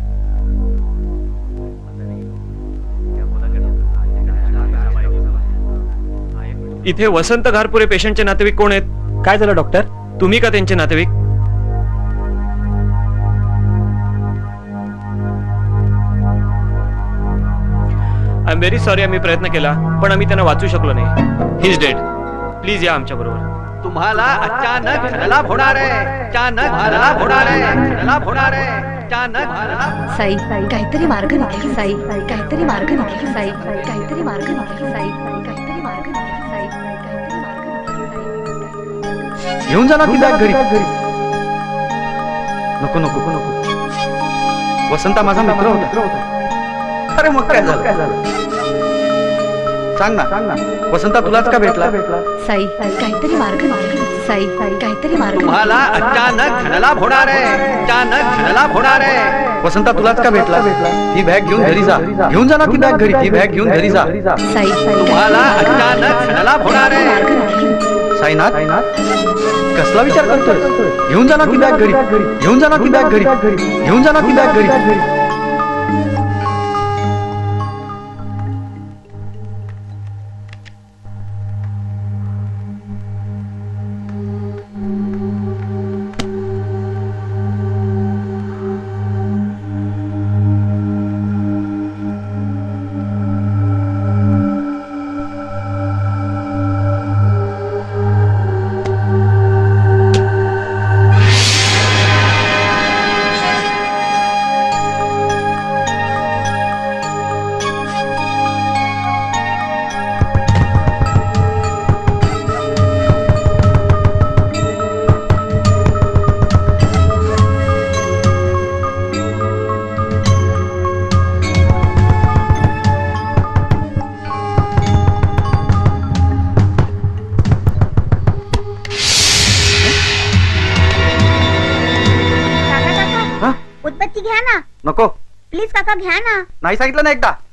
इथे वसंत घारपुरे पेशंटचे नातेवाईक कोण आहेत? काय झालं डॉक्टर? तुम्ही का त्यांचे नातेवाईक? I am very sorry. आम्ही प्रयत्न केला पण आम्ही त्यांना वाचू शकलो नाही. He is dead. प्लीज या आमच्या बरोबर. तुम्हाला अचानक धनलाभ होणार आहे. अचानक धनलाभ होणार आहे. धनलाभ होणार आहे. अचानक. साई, काहीतरी मार्ग निघेल. साई, काहीतरी मार्ग निघेल. साई, काहीतरी मार्ग निघेल. साई, काहीतरी मार्ग निघेल. साई, काहीतरी मार्ग निघेल. घेऊन जा ना ती बॅग घरी. नको नको नको. वसंता माझा मित्र होता. अरे मग काय झालं? सांग ना. वसंता तुलाच का भेटला? साई, काहीतरी मार्ग निघेल. साई, काहीतरी मार्ग. तुम्हाला अचानक धनलाभ होणार आहे. अचानक धनलाभ होणार आहे. वसंता तुलाच का भेटला? ती बॅग घेऊन घरी जा. घेऊन जा ना ती बॅग घरी. ती बॅग घेऊन घरी जा. साई, तुम्हाला अचानक धनलाभ होणार आहे. साईनाथ, कसला विचार करतोय? घेऊन जा ना ती बॅग घरी. घेऊन जा ना ती बॅग घरी. घेऊन जा ना ती बॅग घरी. की घ्या ना. नको. प्लीज काका घ्या ना. नाही सांगितलं ना एकदा.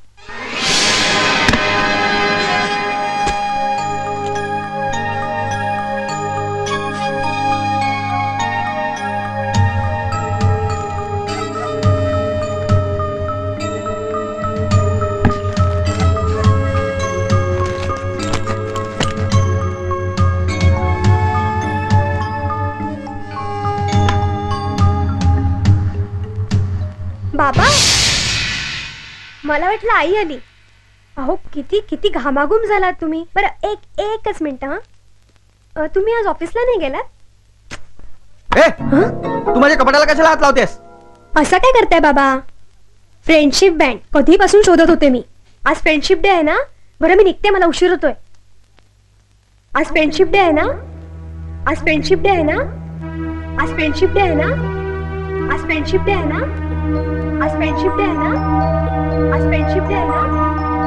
बाबा, मला वाटलं आई आली. अहो किती किती घामाघूम झालात तुम्ही. बरं एकच मिनिट. हा, तुम्ही आज ऑफिसला नाही गेलात? तू माझ्या कपड्याला कशाला हात लावतेस? असं काय करताय बाबा? फ्रेंडशिप बँड कधीपासून शोधत होते मी. आज फ्रेंडशिप डे आहे ना. बरं मी निघते, मला उशीर होतोय. आज फ्रेंडशिप डे आहे ना. आज फ्रेंडशिप डे आहे ना. आज फ्रेंडशिप डे आहे ना. आज फ्रेंडशिप डे आहे ना. आज फ्रेंडशिप डे आहे ना. आज फ्रेंडशिप डे आहे ना.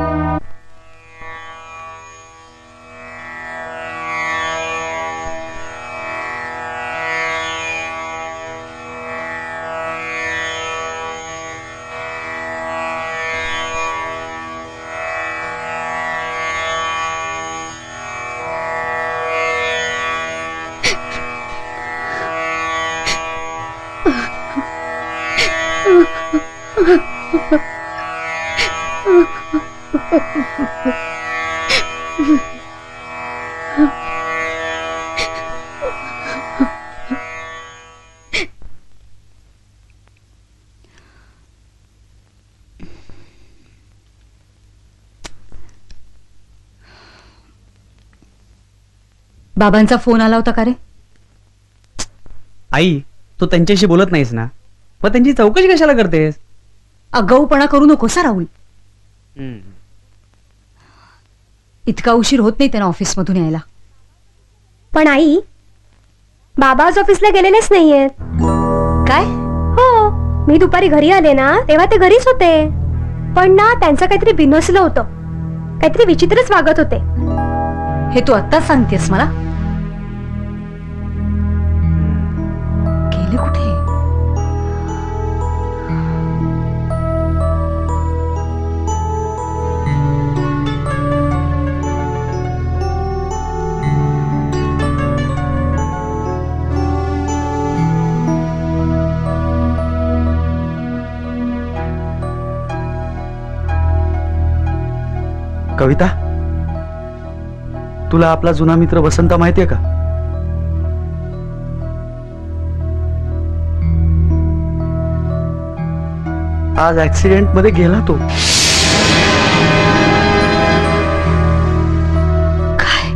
बाबांचा फोन आला होता का रे? आई, तू त्यांच्याशी बोलत नाहीस ना, मग त्यांची चौकशी कशाला करतेस? आगाऊपणा करू नकोसा राहुल. इतका उशीर होत नाही त्यांना ऑफिस मधून यायला. पण आई, बाबा आज ऑफिसला गेलेलेच नाहीयेत. काय? हो, मी दुपारी घरी आले ना तेव्हा ते घरीच होते. पण ना त्यांचं काहीतरी बिनसलं होतं. काहीतरी विचित्रच वागत होते. हे तू आत्ताच सांगतेस मला? गेले कुठे? कविता, तुला आपला जुना मित्र वसंत माहितीये का? आज ऍक्सिडेंट मध्ये गेला तो. काय?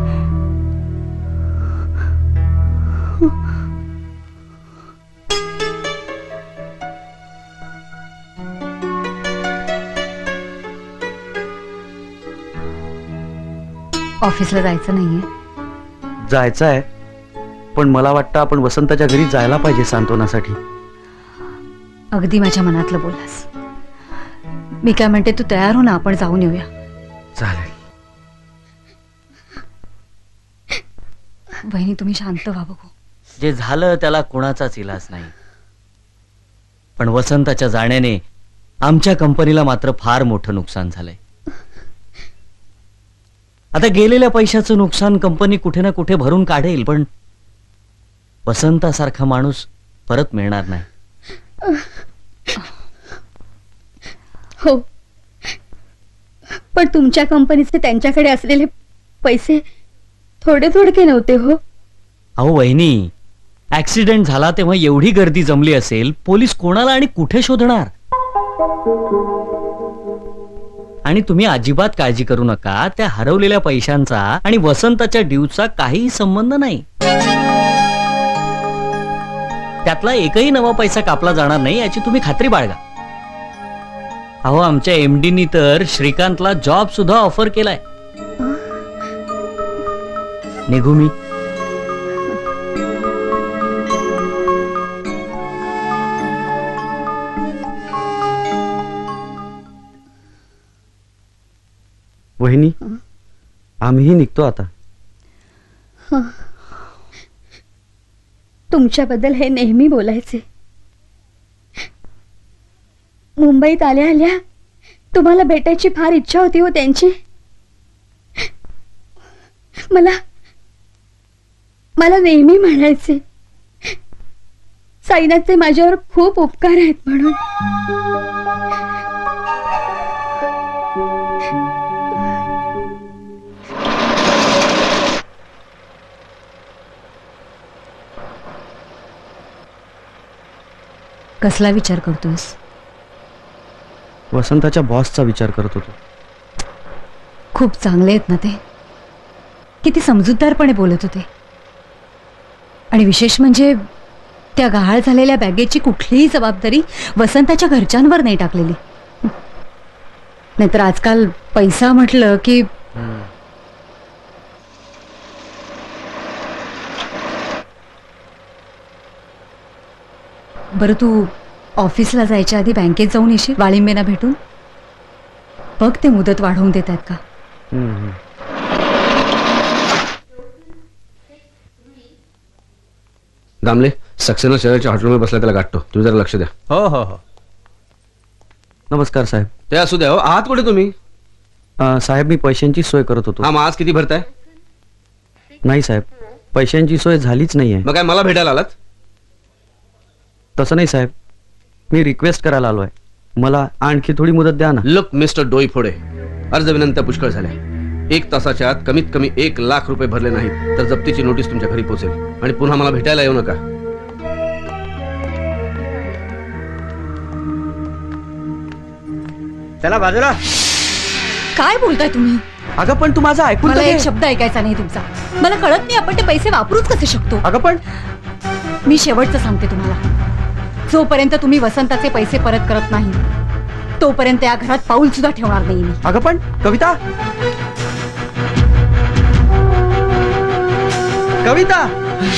ऑफिसला जायचं नाहीये? जायचं आहे, पण मला वाटतं आपण वसंताच्या घरी जायला पाहिजे सांत्वनासाठी. अगदी माझ्या मनातलं बोललास. मी काय म्हणते, तू तयार हो ना, आपण जाऊन येऊया. चालेल. बहिणी, तुम्ही शांत व्हा बघू. जे झालं त्याला कोणाचाच इलाज नाही, पण वसंताच्या जाण्याने आमच्या कंपनीला मात्र फार मोठं नुकसान झालंय. आता गेलेल्या पैशाचं नुकसान कंपनी कुठे ना कुठे भरून काढेल, पण वसंतासारखा माणूस परत मिळणार नाही. हो, पण तुमच्या कंपनीचे त्यांच्याकडे असलेले पैसे थोडे थोडके नव्हते हो. अहो वहिनी, ऍक्सिडेंट झाला तेव्हा एवढी गर्दी जमली असेल, पोलीस कोणाला आणि कुठे शोधणार? आणि तुम्ही अजिबात काळजी करू नका, त्या हरवलेल्या पैशांचा आणि वसंताच्या ड्यूचा काही संबंध नाही. त्यातला एकही नवा पैसा कापला जाणार नाही याची तुम्ही खात्री बाळगा. अहो, आमच्या एमडीनी तर श्रीकांतला जॉब सुद्धा ऑफर केलाय. निघू मी? वहिनी, आम्हीही निघतो आता. तुमच्याबद्दल हे नेहमी बोलायचे. मुंबईत आल्या आल्या तुम्हाला भेटायची फार इच्छा होती हो त्यांची. मला नेहमी म्हणायचे साईनाथचे माझ्यावर खूप उपकार आहेत म्हणून. कसला विचार करतोस? वसंताच्या बॉसचा विचार करत होतो. खूप चांगले आहेत ना ते. किती समजूतदारपणे बोलत होते. आणि विशेष म्हणजे त्या गहाळ झालेल्या बॅगेची कुठलीही जबाबदारी वसंताच्या घरच्यांवर नाही टाकलेली. नाहीतर आजकाल पैसा म्हटलं की बरं, तू ऑफिसला जायच्या आधी बँकेत जाऊन येशील वाळिंबेना भेटून. बघ ते मुदत वाढवून देत आहेत का. दामले, सक्सेना शहराच्या हॉटेलमध्ये बसला, त्याला गाठतो. तुम्ही जरा लक्ष द्या. हो हो हो. नमस्कार साहेब. ते असू द्या. हो, आहात कुठे तुम्ही? साहेब मी पैशांची सोय करत होतो. हा, मग आज किती भरताय? नाही साहेब, पैशांची सोय झालीच नाहीये. मग काय मला भेटायला आलात? तसं नाही साहेब, मी रिक्वेस्ट करायला आलोय. मला आणखी थोडी मुदत द्या ना. लुक मिस्टर डोईफोडे, अर्ज विनंत्या पुष्कळ झाल्या. 1 तासाच्या आत कमीत कमी 1 लाख रुपये भरले नाहीत तर जप्तीची नोटीस तुमच्या घरी पोहोचेल. आणि पुन्हा मला भेटायला येऊ नका. चला बाजूला. काय बोलताय तुम्ही? अगं पण तू माझं ऐकून मला एक शब्द ऐकायचा नाही तुमचा. मला कळत नाही आपण ते पैसे वापरूच कसे शकतो. अगं पण मी शेवटचं सांगते तुम्हाला, जोपर्यंत तुम्ही वसंताचे पैसे परत करत नाही तोपर्यंत या घरात पाऊल सुद्धा ठेवणार नाही मी. अगं पण कविता, कविता.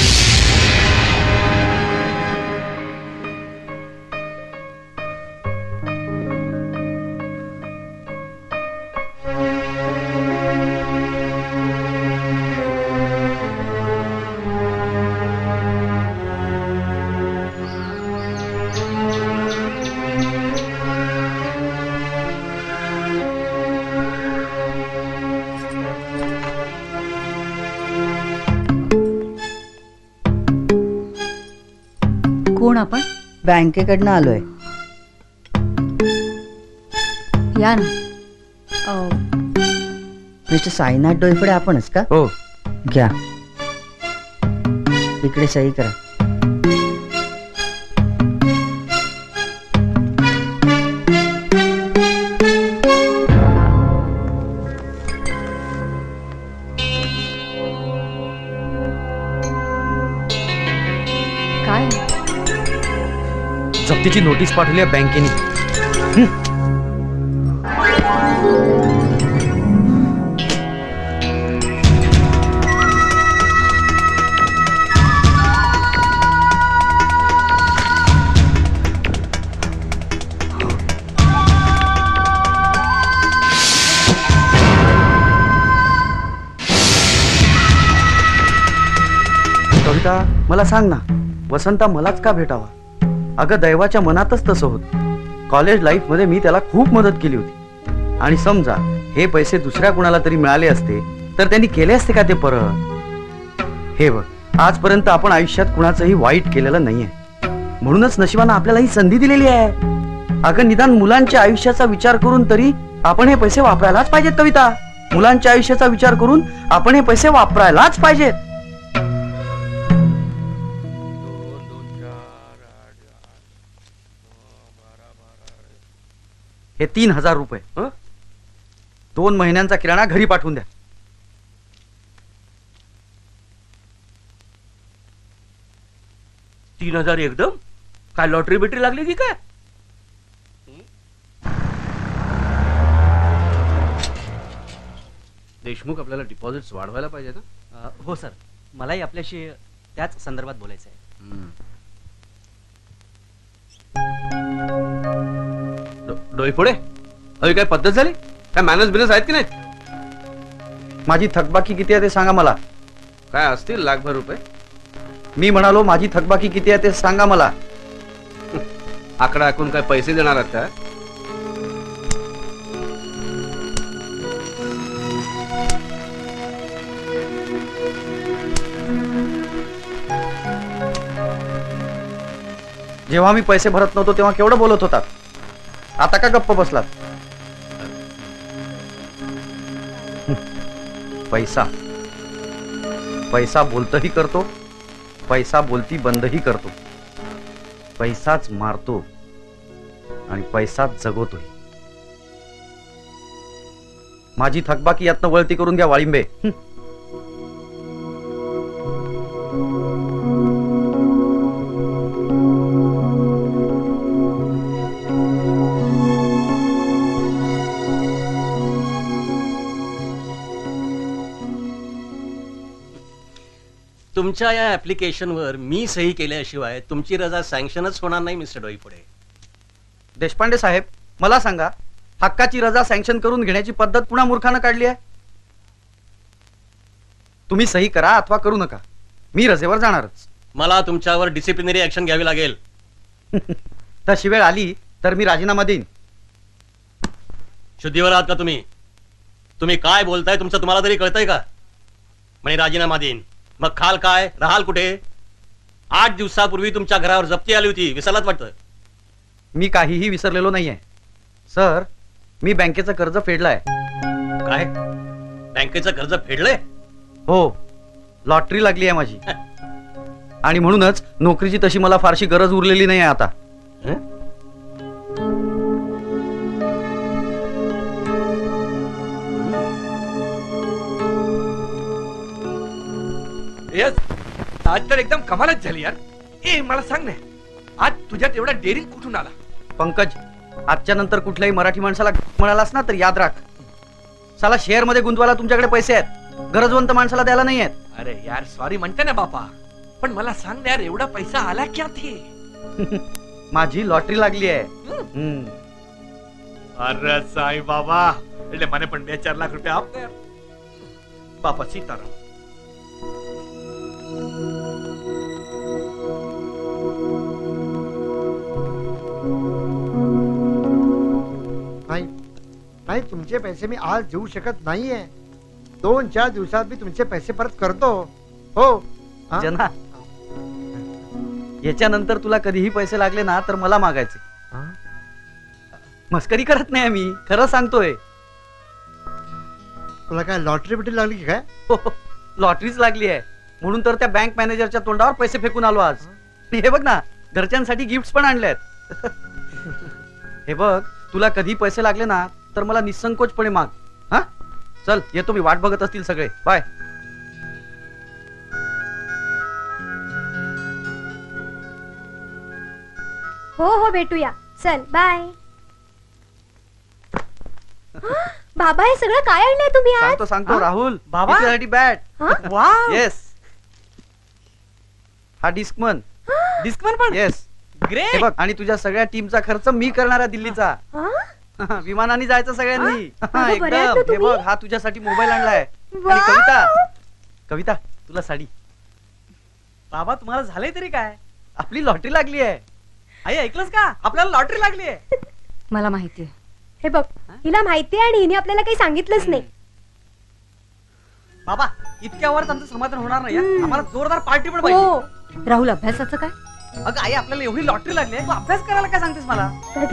कोण आपण? बँकेकडनं आलोय. या ना. मिस्टर साईनाथ डोईफोडे आपणच का? हो. घ्या, इकडे सही करा. काय? जप्तीची नोटीस पाठवली आहे बँकेने. कविता, मला सांग ना, वसंता मलाच का भेटावा? अगं दैवाच्या मनातच तसं होत. कॉलेज लाईफ मध्ये मी त्याला खूप मदत केली होती. आणि समजा हे पैसे दुसऱ्या कुणाला तरी मिळाले असते तर त्यांनी केले असते का ते परत? हे बघ, आजपर्यंत आपण आयुष्यात कुणाचंही वाईट केलेलं नाहीये. म्हणूनच नशिबानं आपल्याला ही संधी दिलेली आहे. अगं निदान मुलांच्या आयुष्याचा विचार करून तरी आपण हे पैसे वापरायलाच पाहिजेत कविता. मुलांच्या आयुष्याचा विचार करून आपण हे पैसे वापरायलाच पाहिजेत. हे 3000 रुपये 2 महिन्यांचा किराणा घरी पाठवून द्या. 3000 एकदम? काय लॉटरी बिटरी लागली की काय? देशमुख, आपल्याला डिपॉझिट्स वाढवायला पाहिजे ना? हो सर, मलाही आपल्याशी त्याच संदर्भात बोलायचं आहे. डोईफोडे, अरे काय पद्धत झाली? काय मॅनर्स बिनर्स आहेत की नाहीत? माझी थकबाकी किती आहे ते सांगा मला. काय असतील लाखभर रुपये? मी म्हणालो माझी थकबाकी किती आहे ते सांगा मला. आकडा ऐकून काय पैसे देणार आहात का? जेव्हा मी पैसे भरत नव्हतो तेव्हा केवढं बोलत होतात, आता का गप्प बसलात? पैसा पैसा बोलतही करतो, पैसा बोलती बंदही करतो, पैसाच मारतो आणि पैसाच जगवतोय. माझी थकबाकी यातनं वळती करून घ्या वाळिंबे. तुमच्या या ऍप्लिकेशनवर मी सही केल्याशिवाय तुमची रजा सँक्शनच होणार नाही मिस्टर डोईफोडे. देशपांडे साहेब, मला सांगा, हक्काची रजा सँक्शन करून घेण्याची पद्धत पुन्हा मूर्खानं काढली आहे. तुम्ही सही करा अथवा करू नका, मी रजेवर जाणारच. मला तुमच्यावर डिसिप्लिनरी ऍक्शन घ्यावी लागेल. तशी वेळ आली तर मी राजीनामा देईन. शुद्धीवर आहात का तुम्ही? तुम्ही काय बोलताय तुमचं तुम्हाला तरी कळतंय का? म्हणे राजीनामा देईन, मग खाल काय, राहाल कुठे? 8 दिवसापूर्वी तुमच्या घरावर जप्ती आली होती, विसरलात वाटतं. मी काहीही विसरलेलो नाहीये सर. मी बँकेचं कर्ज फेडलंय. काय? बँकेचं कर्ज फेडलंय? हो, लॉटरी लागली आहे माझी आणि म्हणूनच नोकरीची तशी मला फारशी गरज उरलेली नाही आहे आता. आज तर एकदम कमालच झाली यार. ए मला सांग ना, आज तुझ्यात एवढा डेअरिंग कुठून आला? पंकज, आजच्या नंतर कुठल्याही मराठी माणसाला म्हणालास ना तर याद राख, साला शेअर मध्ये गुंतवायला तुमच्याकडे पैसे आहेत, गरजवंत माणसाला द्यायला नाही आहेत. अरे यार सॉरी म्हणते ना बापा, पण मला सांग ना यार, एवढा पैसा आला क्या थे? माझी लॉटरी लागली आहे. अरे साई बाबा, એટલે મને પણ 2-4 લાખ રૂપિયા આપ દે બાપા. સીતારામ. नाही, तुमचे पैसे मी आज देऊ शकत नाहीये. 2-4 दिवसात मी तुमचे पैसे परत करतो. हो जना, याच्यानंतर तुला कधीही पैसे लागले ना तर मला मागायचे. मस्करी करत नाही मी, खरं सांगतोय. तुला काय लॉटरी बिटरी लागली की काय? लॉटरीच लागली आहे म्हणून तर त्या बँक मॅनेजरच्या तोंडावर पैसे फेकून आलो आज. हे बघ ना, घरच्यांसाठी गिफ्ट पण आणलेत. हे बघ, तुला कधी पैसे लागले ना तर मला निसंकोचपणे माग. हा चल, येतो मी, वाट बघत असतील सगळे. बाय. हो हो, भेटूया. चल बाय. बाबा, हे सगळं काय आणलंय तुम्ही आज? सांगतो सांगतो राहुल, बाबा? तुझ्यासाठी बॅट. वाव. येस, हा डिस्कमन. डिस्कमन पण? Yes, great. हे बघ, आणि तुझ्या सगळ्या टीमचा खर्च मी करणार आहे दिल्लीचा. विमानाने जायचं सगळ्यांनी. एकदम. हे बघ, हा तुझ्यासाठी मोबाईल आणलाय. आणि कविता, कविता तुला साडी. बाबा, तुम्हाला झालंय तरी काय? आपली लॉटरी लागली आहे. आई, ऐकलंस का? आपल्याला लॉटरी लागली आहे. मला माहिती आहे. हे बघ, हिला माहिती आहे आणि हिने आपल्याला काही सांगितलंच नाही. बाबा, इतक्यावर आमचं समाधान होणार नाही. आम्हाला जोरदार पार्टी पण पाहिजे. राहुल, अभ्यासाचं काय? अगं आई, आपल्याला एवढी लॉटरी लागली, तू अभ्यास करायला काय सांगतेस मला?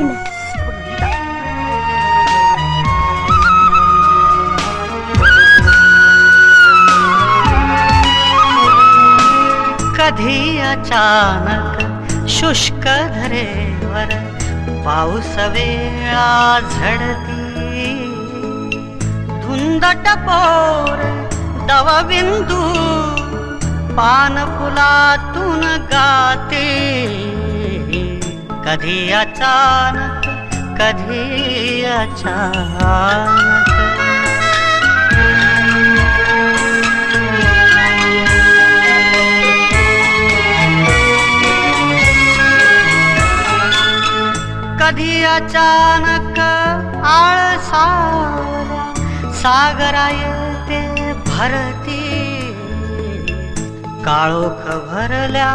कधी अचानक शुष्क धरेवर पाऊस वेळा झडती, धुंद टपोर दवबिंदू पान फुलातून गाते. कधी अचानक, कधी अचानक. कधी अचानक आळसावल्या सागरा येते भरती, काळोख भरल्या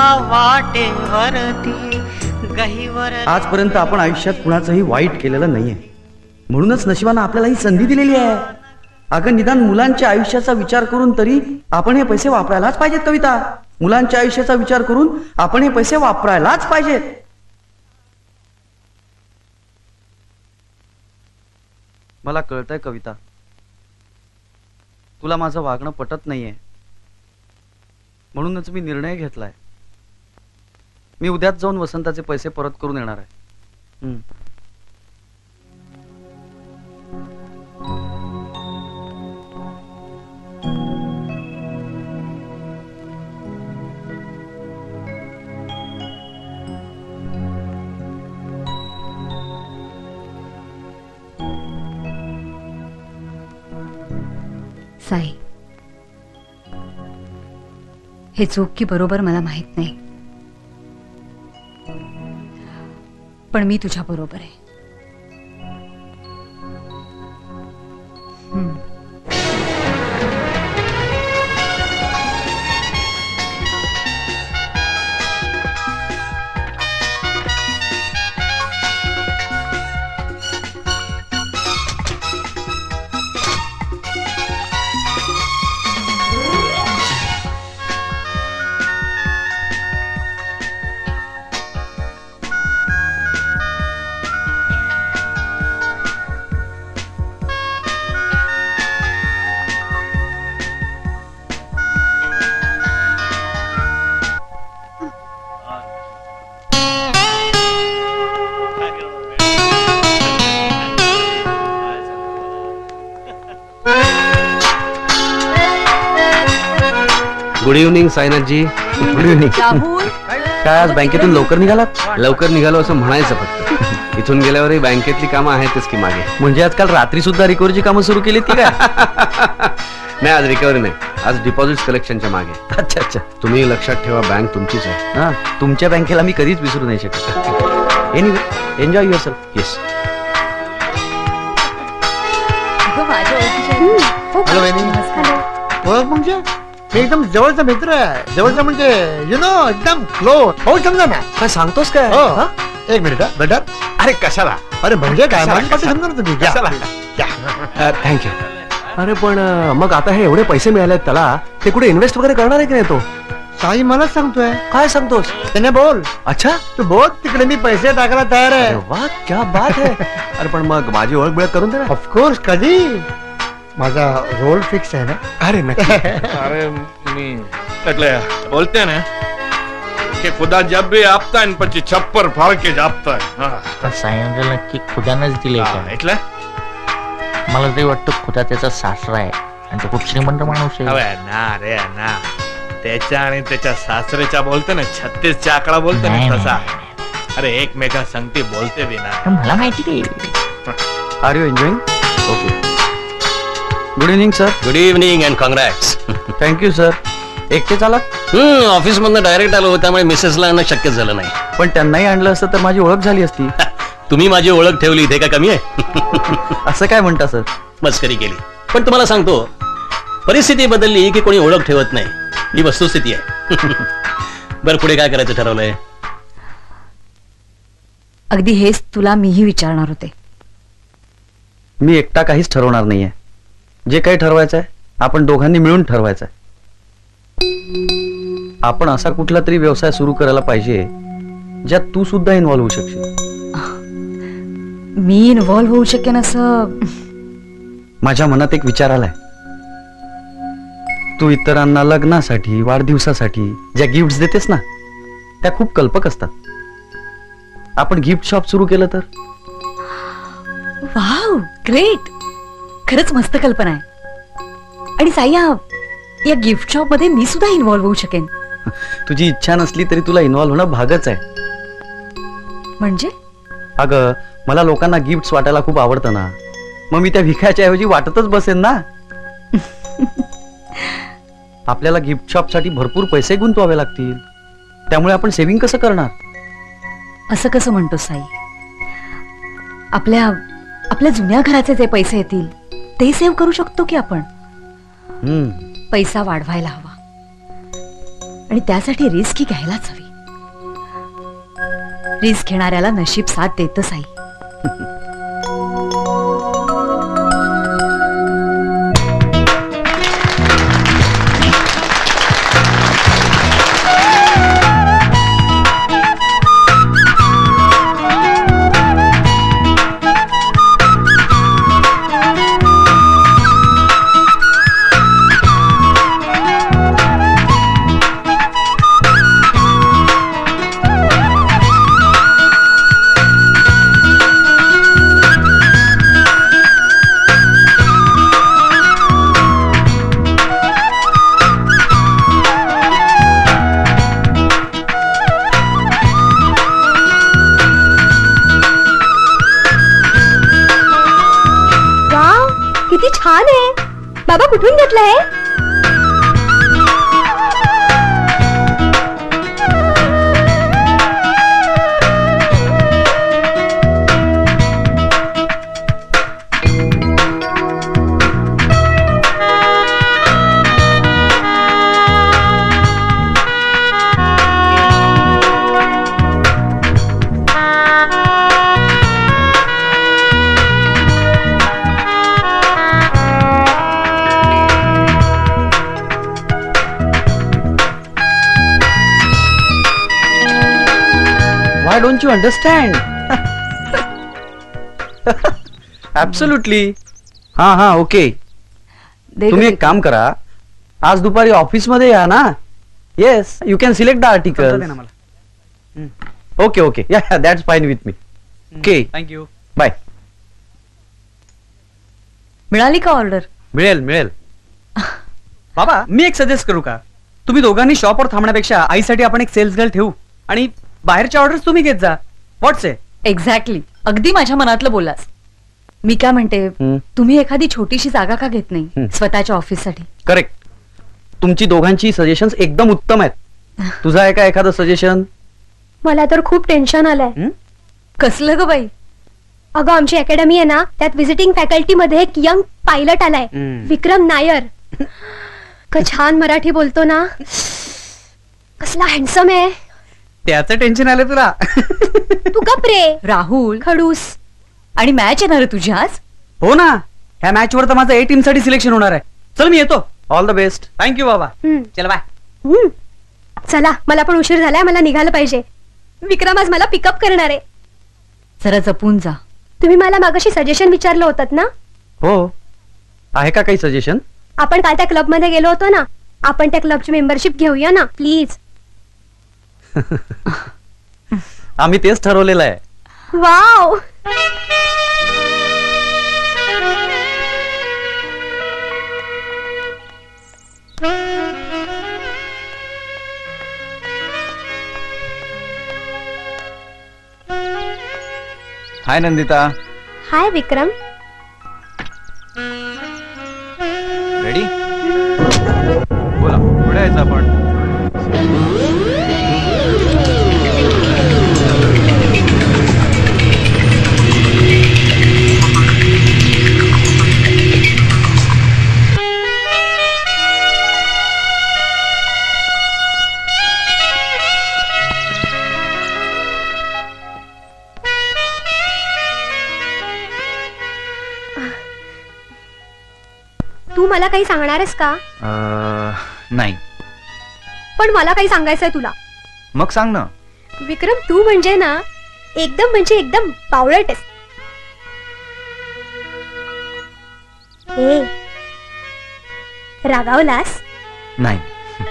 वाटेवरती गहीवर. आजपर्यंत आपण आयुष्यात कुणाचंही वाईट केलेलं नाहीये, म्हणूनच नशिबानं आपल्याला ही संधी दिलेली आहे. अगं, निदान मुलांच्या आयुष्याचा विचार करून तरी आपण हे पैसे वापरायलाच पाहिजेत. कविता, मुलांच्या आयुष्याचा विचार करून आपण हे पैसे वापरायलाच पाहिजेत. मला कळतंय कविता, तुला माझं वागणं पटत नाहीये, म्हणूनच मी निर्णय घेतलाय. मी उद्याच जाऊन वसंताचे पैसे परत करून येणार आहे. साई, हे चूक की बरोबर मला माहित नाही, पण मी तुझ्या बरोबर आहे. गुड इव्हनिंग साईनाथजी. Good evening. काय आज बँकेतून लवकर निघालात? लवकर निघालो असं म्हणायचं फक्त. इथून गेल्यावरही बँकेतली कामं आहेतच की मागे. म्हणजे आजकाल रात्री सुद्धा रिकव्हरीची कामं सुरू केली ती काय? नाही, आज रिकव्हरी नाही, आज डिपॉझिट कलेक्शनच्या मागे. अच्छा अच्छा. तुम्ही लक्षात ठेवा, बँक तुमचीच आहे. हा, तुमच्या बँकेला मी कधीच विसरू नाही शकत. Anyway, enjoy yourself. Yes. Hello वहिनी. ओळख म्हणजे मी एकदम जवळचा मित्र आहे. जवळचा म्हणजे यु नो एकदम क्लोज. हो, समजा ना. काय सांगतोस काय? हो. एक मिनिट बेटा. अरे कशाला? अरे म्हणजे काय, माझी पाठी समजा ना तुम्ही. थँक्यू. अरे पण मग आता हे एवढे पैसे मिळाले त्याला, ते कुठे इन्व्हेस्ट वगैरे करणार आहे की नाही तो? साई मलाच सांगतोय. काय सांगतोस? त्याने बोल. अच्छा, तू बोल, तिकडे मी पैसे टाकायला तयार आहे. वाह, क्या बात आहे. अरे पण मग माझी ओळख बिळख करून दे ना. ऑफकोर्स, कधी. माझा रोल फिक्स आहे ना. अरे नक्की. अरे मी बोलते ना कि खुदा जब भी आपता इन पची छप्पर फाड़ के जापता है. सायंकाळ नक्की खुदानच दिले इथलं मला तरी वाटतं खुदा त्याचा सासरा आहे आणि तो खूप श्रीमंत माणूस आहे. ना रे ना, त्याच्या आणि त्याच्या सासरेच्या बोलते ना 36चा आकडा बोलते ना तसा. अरे एकमेका संगती बोलते बी ना. मला माहिती are you enjoying? Okay. Good evening sir. Good evening and congrats. Thank you sir. एकटेच आलात? ऑफिस मधनं डायरेक्ट आलो, त्यामुळे मिसेसला आणणं शक्य झालं नाही. पण त्यांनाही आणलं असतं तर माझी ओळख झाली असती. तुम्ही माझी ओळख ठेवली, इथे काय कमी आहे? असं काय म्हणता सर? मस्करी केली. पण तुम्हाला सांगतो, परिस्थिती बदलली की कोणी ओळख ठेवत नाही, ही वस्तुस्थिती आहे. बरं, पुढे काय करायचं ठरवलंय? अगदी हेच तुला मीही विचारणार होते. मी एकटा काहीच ठरवणार नाहीये. जे काही ठरवायचं आहे आपण दोघांनी मिळून ठरवायचं आहे. आपण असा कुठला तरी व्यवसाय सुरू करायला पाहिजे ज्यात तू सुद्धा इन्व्हॉल्व्ह होऊ शकशील. मी इन्व्हॉल्व्ह होऊ शकेन असं माझ्या मनात एक विचार आलाय. तू इतरांना लग्नासाठी, वाढदिवसासाठी ज्या गिफ्ट्स देतेस ना, त्या खूप कल्पक असतात. आपण गिफ्ट शॉप सुरू केलं तर? Wow, great. खरंच मस्त कल्पना आहे. आणि साई, या गिफ्ट शॉप मध्ये मी सुद्धा इन्व्हॉल्व्ह होऊ शकेन. तुझी इच्छा नसली तरी तुला इन्व्हॉल्व्ह होणं भागच आहे. म्हणजे? अगं, मला लोकांना गिफ्ट्स वाटायला खूप आवडतं ना, मग मी त्या विकायच्या ऐवजी वाटतच बसेन ना. आपल्याला गिफ्ट शॉप साठी भरपूर पैसे गुंतवावे लागतील, त्यामुळे आपण सेव्हिंग कसं करणार? असं कसं म्हणतो साई? आपल्या जुन्या घराचे जे पैसे येतील ते सेव्ह करू शकतो की आपण. पैसा वाढवायला हवा आणि त्यासाठी रिस्क ही घ्यायलाच हवी. रिस्क घेणाऱ्याला नशीब साथ देतं साई. किती छान आहे. बाबा कुठून घेतलं हे? Why don't you understand? Absolutely. हा हा ओके. तुम्ही एक काम करा, आज दुपारी ऑफिस मध्ये या ना. Yes, you can select the article. Okay okay, yeah that's fine with me. Okay, thank you. Bye. मिळाली का ऑर्डर? मिळेल मिळेल. बाबा मी एक सजेस्ट करू का? तुम्ही दोघांनी शॉपवर थांबण्यापेक्षा आईसाठी आपण एक सेल्स गर्ल ठेवू आणि बाहेरच्या ऑर्डर्स तुम्ही घेत जा. व्हॉट्स आहे? एक्झॅक्टली, अगदी माझ्या मनातलं बोलास. मी काय म्हणते, तुम्ही एखादी छोटीशी जागा का घेत नाही स्वतःच्या ऑफिससाठी? करेक्ट. तुमची दोघांची सजेशन्स एकदम उत्तम आहेत. तुझं आहे का एखादं सजेशन? मला तर खूप टेन्शन आलंय. कसलं ग बाई? अगं आमची अकॅडमी आहे ना, त्यात व्हिजिटिंग फॅकल्टी मध्ये एक यंग पायलट आलाय, विक्रम नायर. का छान मराठी बोलतो ना, कसला हँडसम आहे. त्याचं टेन्शन आलं तुला? तू गप रे राहुल. खडूस. आणि मॅच येणार आहे तुझी आज? हो ना, ह्या मॅच वर तर माझं ए टीम साठी सिलेक्शन होणार आहे. चल मी येतो. All the best. थँक्यू बाबा. चल बाय. चला, मला पण उशीर झालाय, मला निघालं पाहिजे. विक्रम आज मला पिकअप करणार आहे. जरा जपून जा. तुम्ही मला मागाशी सजेशन विचारलं होतं ना? हो, आहे का काही सजेशन? आपण काल त्या क्लब मध्ये गेलो होतो ना, आपण त्या क्लबची मेंबरशिप घेऊया ना प्लीज. आम्ही तेच ठरवलेलं आहे. Wow. Hi Nandita. Hi Vikram. Ready? बोला, पुढे यायचं आपण. तू मला काही सांगणारस का? नाही. पण मला काही सांगायचंय तुला. मग सांग ना. विक्रम, तू म्हणजे ना एकदम बावळट आहेस. ए, रागावलास? नाही.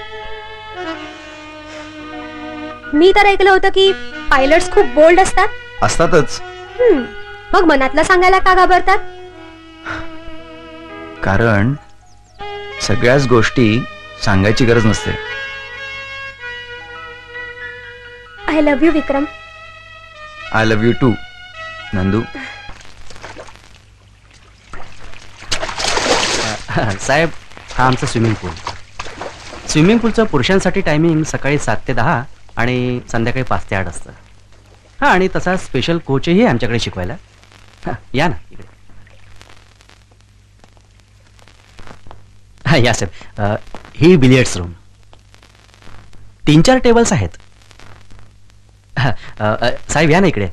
मी तर ऐकलं होतं की पायलट्स खूप बोल्ड असतात. असतातच. मग मनातला सांगायला का घाबरतात? कारण सगळ्याच गोष्टी सांगायची गरज नसते. I love you Vikram. I love you too Nandu. साहेब, हा आमचा स्विमिंग पूल. स्विमिंग पूलचं पुरुषांसाठी टायमिंग सकाळी 7 ते 10 आणि संध्याकाळी 5 ते 8 असतं. हा, आणि तसा स्पेशल कोचही आमच्याकडे शिकवायला. या ना इकडे. हा या साहेब, ही बिलियर्ड्स रूम. 3-4 टेबल्स आहेत. साहेब या ना इकडे.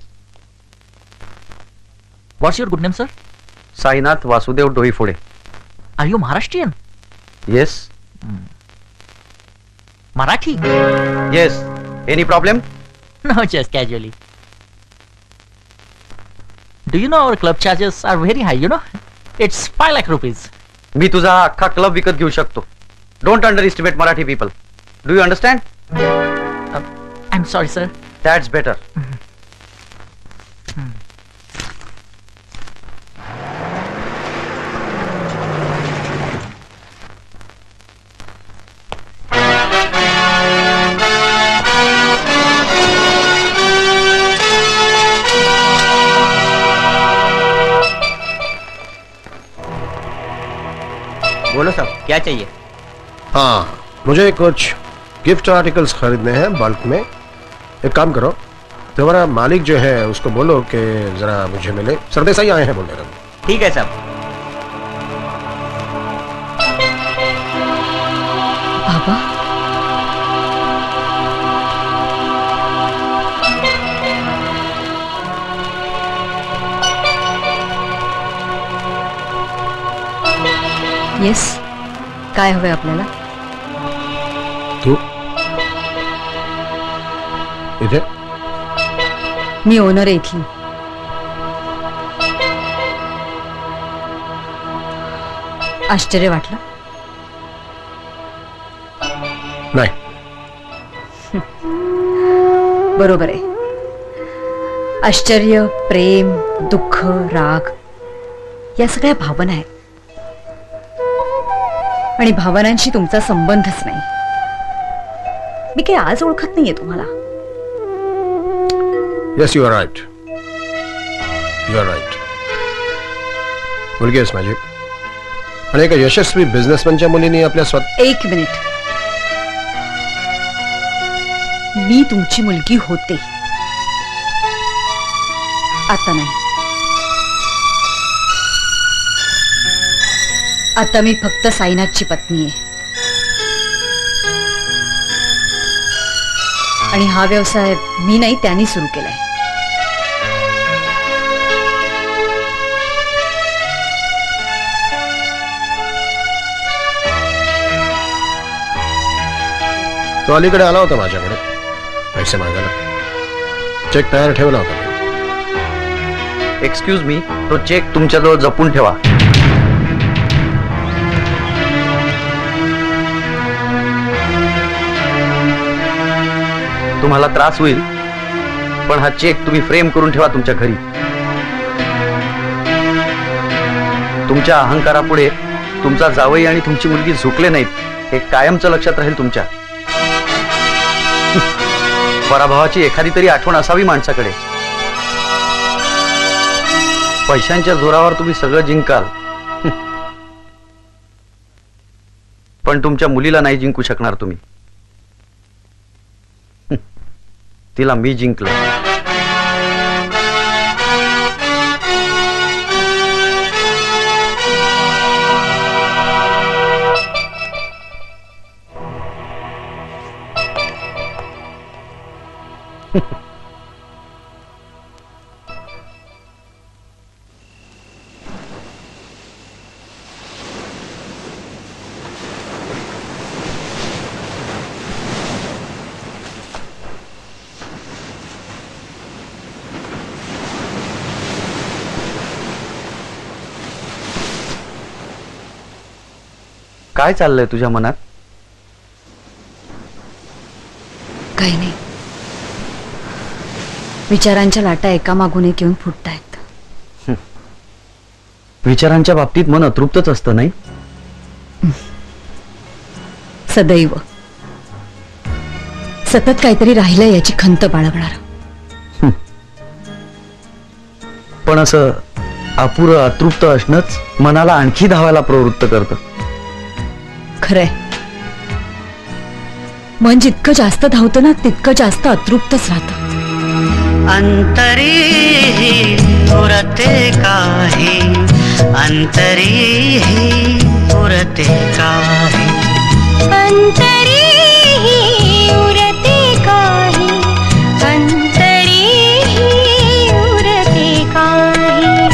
What's your good name sir? Sainath Vasudev Doiphode. Are you Maharashtrian? Yes. Marathi? Yes. Any problem? No, just casually. Do you know our club charges are very high, you know? It's 5 lakh rupees. मी तुझा अख्खा क्लब विकत घेऊ शकतो. Don't underestimate Marathi people. Do you understand? I'm sorry, sir. That's better. बोलो साहब, क्या चाहिए? हाँ, मुझे कुछ गिफ्ट आर्टिकल्स खरीदने हैं बल्क में। एक काम करो, तुम्हारा मालिक जो है उसको बोलो कि जरा मुझे मिले। सरदेसाई आए हैं बोल रहे। ठीक है साहब। बाबा, येस, काय हवंय आपल्याला? तू इथे? मी ओनर आहे इथली. आश्चर्य वाटलं? नाही. बरोबर आहे. आश्चर्य, प्रेम, दुःख, राग या सगळ्या भावना आहेत आणि भावनांशी तुमचा संबंधच नाही. मी काही आज ओळखत नाहीये तुम्हाला. Yes, you are right. You are right. मुलगी आहेस माझी आणि एका यशस्वी बिझनेसमॅनच्या मुलीने आपल्या एक मिनिट. मी तुमची मुलगी होते, आता नाही. आता मी फक्त साईनाथची पत्नी आहे आणि हा व्यवसाय मी नाही, त्यांनी सुरू केलाय. तो अलीकडे आला होता माझ्याकडे पैसे मागायला. चेक तयार ठेवला होता. एक्सक्यूज मी, तो चेक तुमच्याजवळ जपून ठेवा. तुम्हाला त्रास होईल, पण हा चेक तुम्ही फ्रेम करून ठेवा तुमच्या घरी. तुमच्या अहंकारापुढे तुमचा जावई आणि तुमची मुलगी झुकले नाहीत, हे कायमचं लक्षात राहील तुमच्या. पराभवाची एखादी तरी आठवण असावी माणसाकडे. पैशांच्या जोरावर तुम्ही सगळं जिंकाल, पण तुमच्या मुलीला नाही जिंकू शकणार तुम्ही. तिला मी जिंकलो. काय चाललंय तुझ्या मनात? काही नाही. विचारांच्या लाटा एकामागून एक येऊन फुटतायत. विचारांच्या बाबतीत मन अतृप्तच असतं नाही? सदैव सतत काहीतरी राहिलं याची खंत बाळगणार. पण असं अपुरं अतृप्त असणंच मनाला आणखी धावायला प्रवृत्त करतं. खरंय, मन जितकं जास्त धावतं ना तितकं जास्त अतृप्तच राहतं. अंतरी उरते काही, अंतरी उरते काही, अंतरी उरते काही, अंतरी उरते काही.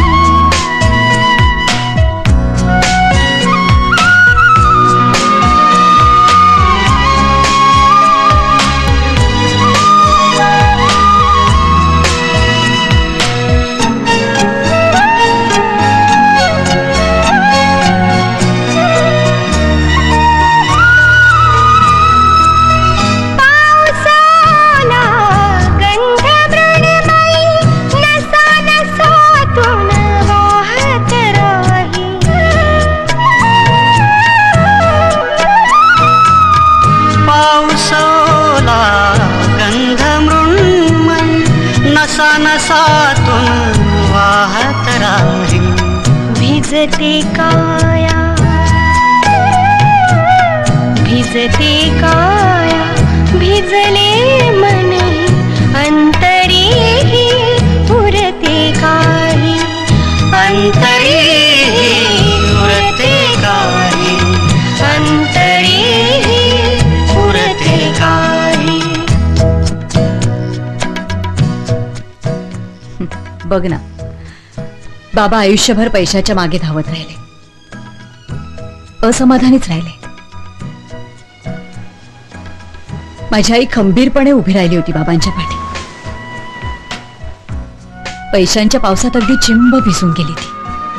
नसातून वाहत राही, भिजते काया भिजते काया भिजले मनही अंतरीही उरते काही अंतरीही उरते काही अंतरीही उरते काही. बघ ना, बाबा आयुष्यभर पैशाच्या मागे धावत राहिले, असमाधानीच राहिले. माझी आई खंबीरपणे उभी राहिली होती बाबांच्या पाठी. पैशांच्या पावसात अगदी चिंब भिजून गेली ती,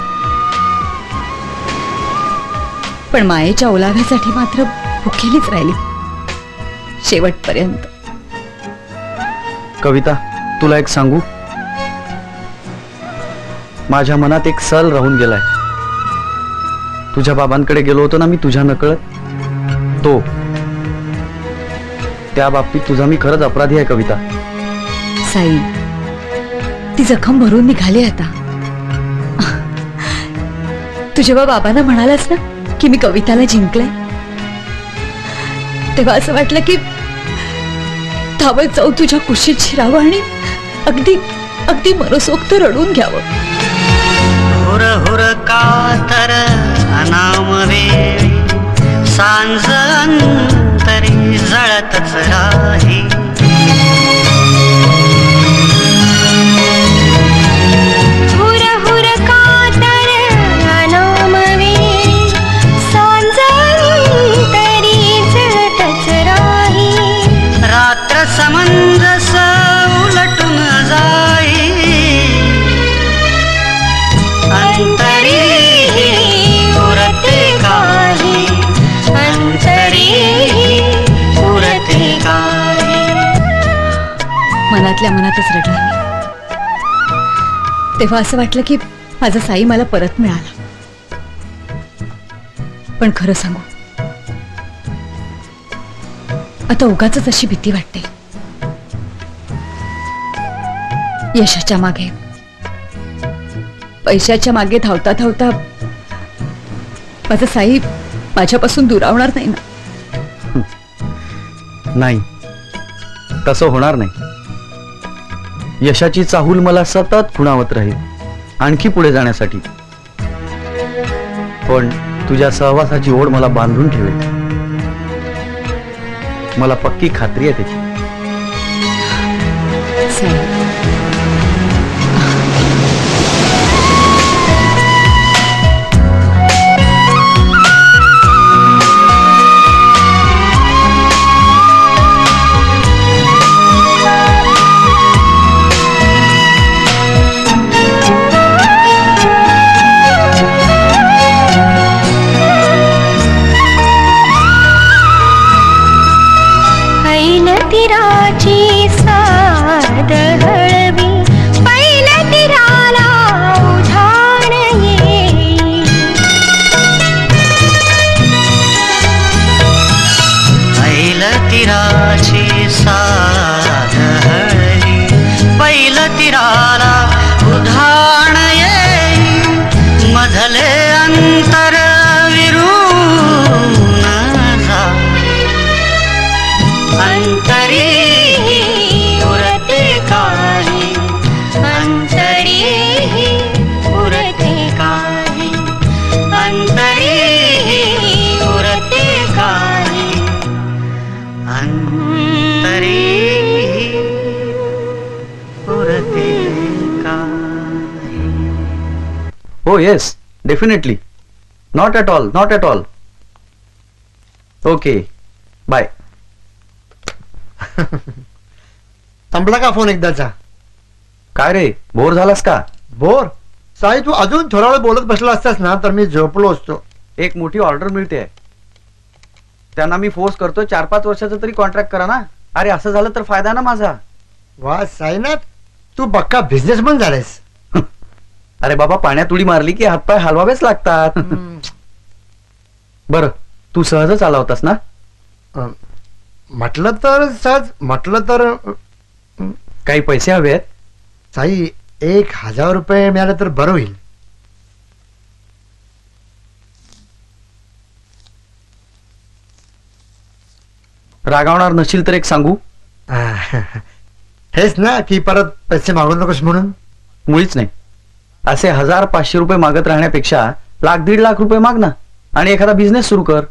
पण मायेच्या ओलाव्यासाठी मात्र भुकेलीच राहिली शेवटपर्यंत. कविता, तुला एक सांगू, माझ्या मनात एक सल राहून गेलाय. तुझ्या बाबांकडे गेलो होतो ना मी तुझ्या नकळत, तो त्या बाबतीत तुझा मी खरंच अपराधी आहे कविता. साई, ती जखम भरून निघाली आता. तू जेव्हा बाबांना म्हणालास ना की मी कविताला जिंकले, तेव्हा असं वाटलं की धावत जाऊ तुझ्या कुशीत शिरावं आणि अगदी अगदी मनसोक्त रडून घ्यावं. हुर हुर कातर अनाम वेळी सांज अंतरी जळतच राही. हुर हुर कातर अनाम वेळी सांज अंतरी जळतच राही. रात्र समंजस उलटून जाई अंतरीही उरते काही अंतरीही उरते काही. मनातल्या मनातच रडले मी. तेव्हा असं वाटलं की माझा साई मला परत मिळाला. पण खरं सांगू, आता उगाचच अशी भीती वाटते. यशाच्या मागे, पैशाच्या मागे धावता धावता माझा साई माझ्यापासून दुरावणार नाही ना? नाही, तसं होणार नाही. यशाची चाहूल मला सतत खुणावत राहील आणखी पुढे जाण्यासाठी, पण तुझ्या सहवासाची ओढ मला बांधून ठेवेल. मला पक्की खात्री आहे त्याची. तिराची साद हळवी पहिल्या तिराला उधाण येईल. पहिल्या तिराची साद हळवी पहिल्या तिराला उधाण येईल. मधले अंतर विरून जा अंतरीही उरते काही अंतरीही उरते काही अंतरीही उरते काही अंतरीही उरते काही. हो yes, definitely. Not at all, not at all. Okay, bye. संपला का फोन एकदाचा? काय रे, बोर झालास का? बोर? साई, तू अजून थोडा वेळ बोलत बसला असतास ना तर मी झोपलो असतो. एक मोठी ऑर्डर मिळते, त्यांना मी फोर्स करतो 4-5 वर्षाचा तरी कॉन्ट्रॅक्ट करा ना. अरे असं झालं तर फायदा ना माझा. वा साईनाथ, तू पक्का बिझनेसमन झालेस. अरे बाबा, पाण्यात उडी मारली की हातपाय हलवावेच लागतात. बरं, तू सहजच आला होतास ना? म्हटलं तर सहज, म्हटलं तर काही पैसे हवे आहेत साई. 1000 रुपये मिळाले तर बरं होईल. रागावणार नशील तर एक सांगू. हेच ना की परत पैसे मागू नकोस म्हणून. मुळीच नाही. असे 1000-500 रुपये मागत राहण्यापेक्षा 1,00,000-1,50,000 रुपये माग ना आणि एखादा बिझनेस सुरू कर.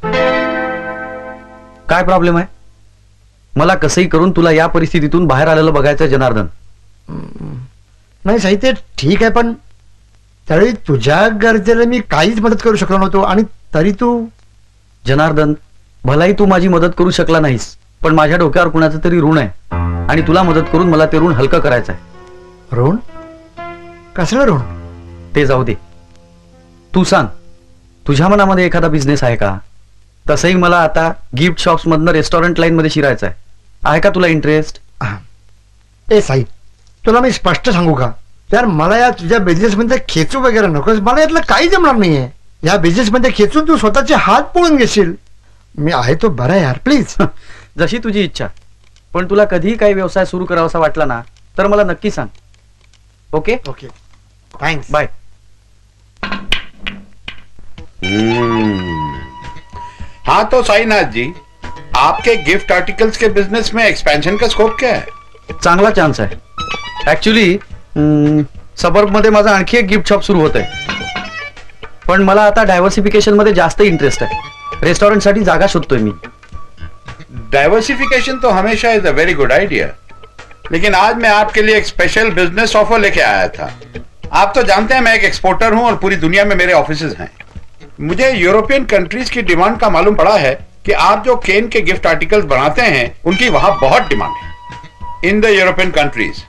काय प्रॉब्लेम आहे? मला कसंही करून तुला या परिस्थितीतून बाहेर आलेलं बघायचं जनार्दन. नाही साई, ते ठीक आहे, पण त्यावेळी तुझ्या गरजेला मी काहीच मदत करू शकलो नव्हतो आणि तरी तू. जनार्दन, भलाही तू माझी मदत करू शकला नाहीस, पण माझ्या डोक्यावर कुणाचं तरी ऋण आहे आणि तुला मदत करून मला ते ऋण हलकं करायचं आहे. ऋण? कसलं ऋण? ते जाऊ दे. तू सांग, तुझ्या मनामध्ये एखादा बिझनेस आहे का? तसंही मला आता गिफ्ट शॉप्स मधनं रेस्टॉरंट लाईन मध्ये शिरायचं आहे का तुला इंटरेस्ट? ए साई, तुला मी स्पष्ट सांगू का यार, मला या तुझ्या बिझनेस मध्ये खेचू वगैरे नकोस. मला यातलं काही जमणार नाहीये. या बिझनेस मध्ये खेचून तू स्वतःचे हात पळून घेशील. मी आहे तो बरा यार, प्लीज. जशी तुझी इच्छा. पण तुला कधीही काही व्यवसाय सुरू करावासा वाटला ना तर मला नक्की सांग. Okay okay, thanks, bye. हाँ तो साईनाथ जी, आपके गिफ्ट आर्टिकल्स के बिजनेस में एक्सपेंशन का स्कोप क्या है? चांगला चान्स आहे. ऍक्च्युली सबर्ब मध्ये माझा आणखी एक गिफ्ट शॉप सुरू होत आहे, पण मला आता डायव्हर्सिफिकेशन मध्ये जास्त इंटरेस्ट आहे. रेस्टॉरंट साठी जागा शोधतोय मी. डाइवर्सिफिकेशन तो हमेशा is a very good idea, लेकिन आज मैं आपके लिए एक स्पेशल बिजनेस ऑफर लेके आया था. आप तो जानते हैं मैं एक एक्सपोर्टर हूं और पूरी दुनिया में मेरे ऑफिसेज हैं. मुझे यूरोपियन कंट्रीज की डिमांड का मालूम पड़ा है कि आप जो केन के गिफ्ट आर्टिकल्स बनाते हैं उनकी वहां बहुत डिमांड है इन द यूरोपियन कंट्रीज.